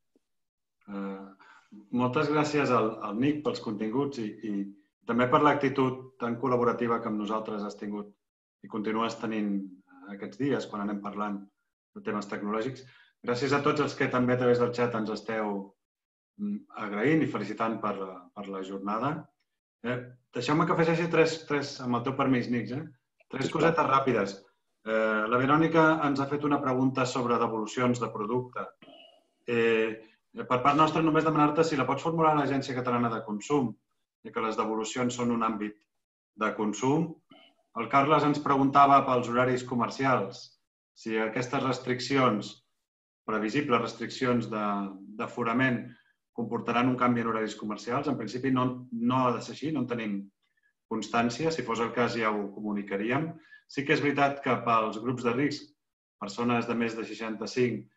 Moltes gràcies al Nick pels continguts i també per l'actitud tan col·laborativa que amb nosaltres has tingut i continues tenint aquests dies quan anem parlant de temes tecnològics. Gràcies a tots els que també a través del xat ens esteu agraint i felicitant per la jornada. Deixeu-me que afegeixi tres, amb el teu permís, Nick, tres cosetes ràpides. La Verònica ens ha fet una pregunta sobre devolucions de producte. Per part nostra, només demanar-te si la pots formular a l'Agència Catalana de Consum, que les devolucions són un àmbit de consum. El Carles ens preguntava pels horaris comercials si aquestes restriccions, previsibles restriccions d'aforament, comportaran un canvi en horaris comercials. En principi no ha de ser així, no en tenim constància. Si fos el cas ja ho comunicaríem. Sí que és veritat que pels grups de risc, persones de més de 65,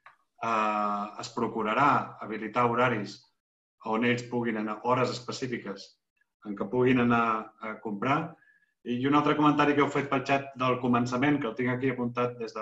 es procurarà habilitar horaris on ells puguin anar, hores específiques en què puguin anar a comprar. I un altre comentari que heu fet pel xat del començament, que el tinc aquí apuntat des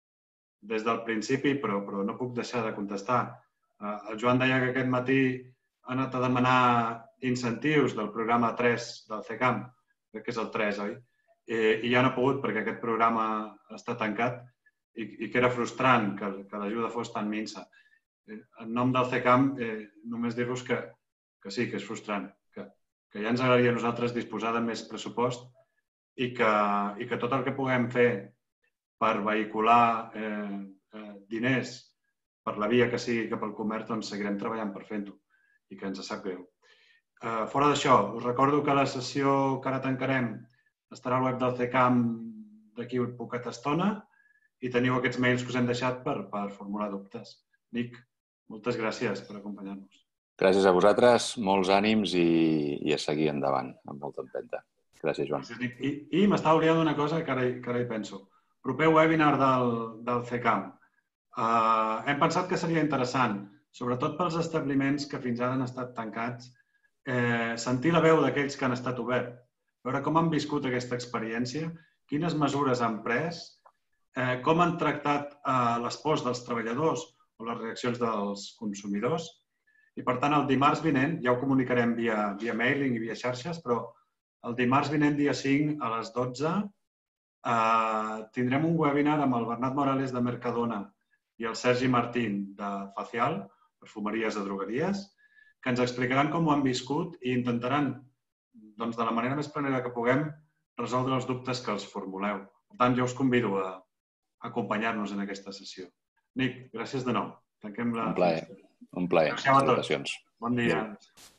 del principi, però no puc deixar de contestar. El Joan deia que aquest matí ha anat a demanar incentius del programa 3 del CECAM, crec que és el 3, oi? I ja no ha pogut perquè aquest programa està tancat i que era frustrant que l'ajuda fos tan minsa. En nom del CECAM, només dir-vos que sí, que és frustrant, que ja ens agradaria a nosaltres disposar de més pressupost i que tot el que puguem fer per vehicular diners per la via que sigui cap al comerç, doncs seguirem treballant per fer-ho i que ens sap greu. Fora d'això, us recordo que la sessió que ara tancarem estarà al web del CECAM d'aquí poqueta estona i teniu aquests mails que us hem deixat per formular dubtes. Nick, moltes gràcies per acompanyar-nos. Gràcies a vosaltres, molts ànims i a seguir endavant, amb molta empenta. Gràcies, Joan. I m'estava oblidant d'una cosa que ara hi penso. Proper webinar del CECAM. Hem pensat que seria interessant, sobretot pels establiments que fins ara han estat tancats, sentir la veu d'aquells que han estat oberts, veure com han viscut aquesta experiència, quines mesures han pres, com han tractat les pors dels treballadors o les reaccions dels consumidors. I, per tant, el dimarts vinent, ja ho comunicarem via mailing i via xarxes, però el dimarts vinent, dia 5, a les 12, tindrem un webinar amb el Bernat Morales de Mercadona i el Sergi Martín de Facial, perfumeries de drogueries, que ens explicaran com ho han viscut i intentaran, de la manera més planera que puguem, resoldre els dubtes que els formuleu. Per tant, jo us convido a acompanyar-nos en aquesta sessió. Nick, gràcies de nou. Tanquem la... Un plaer. Un plaer. Adéu a tots. Salutacions. Bon dia. Adéu.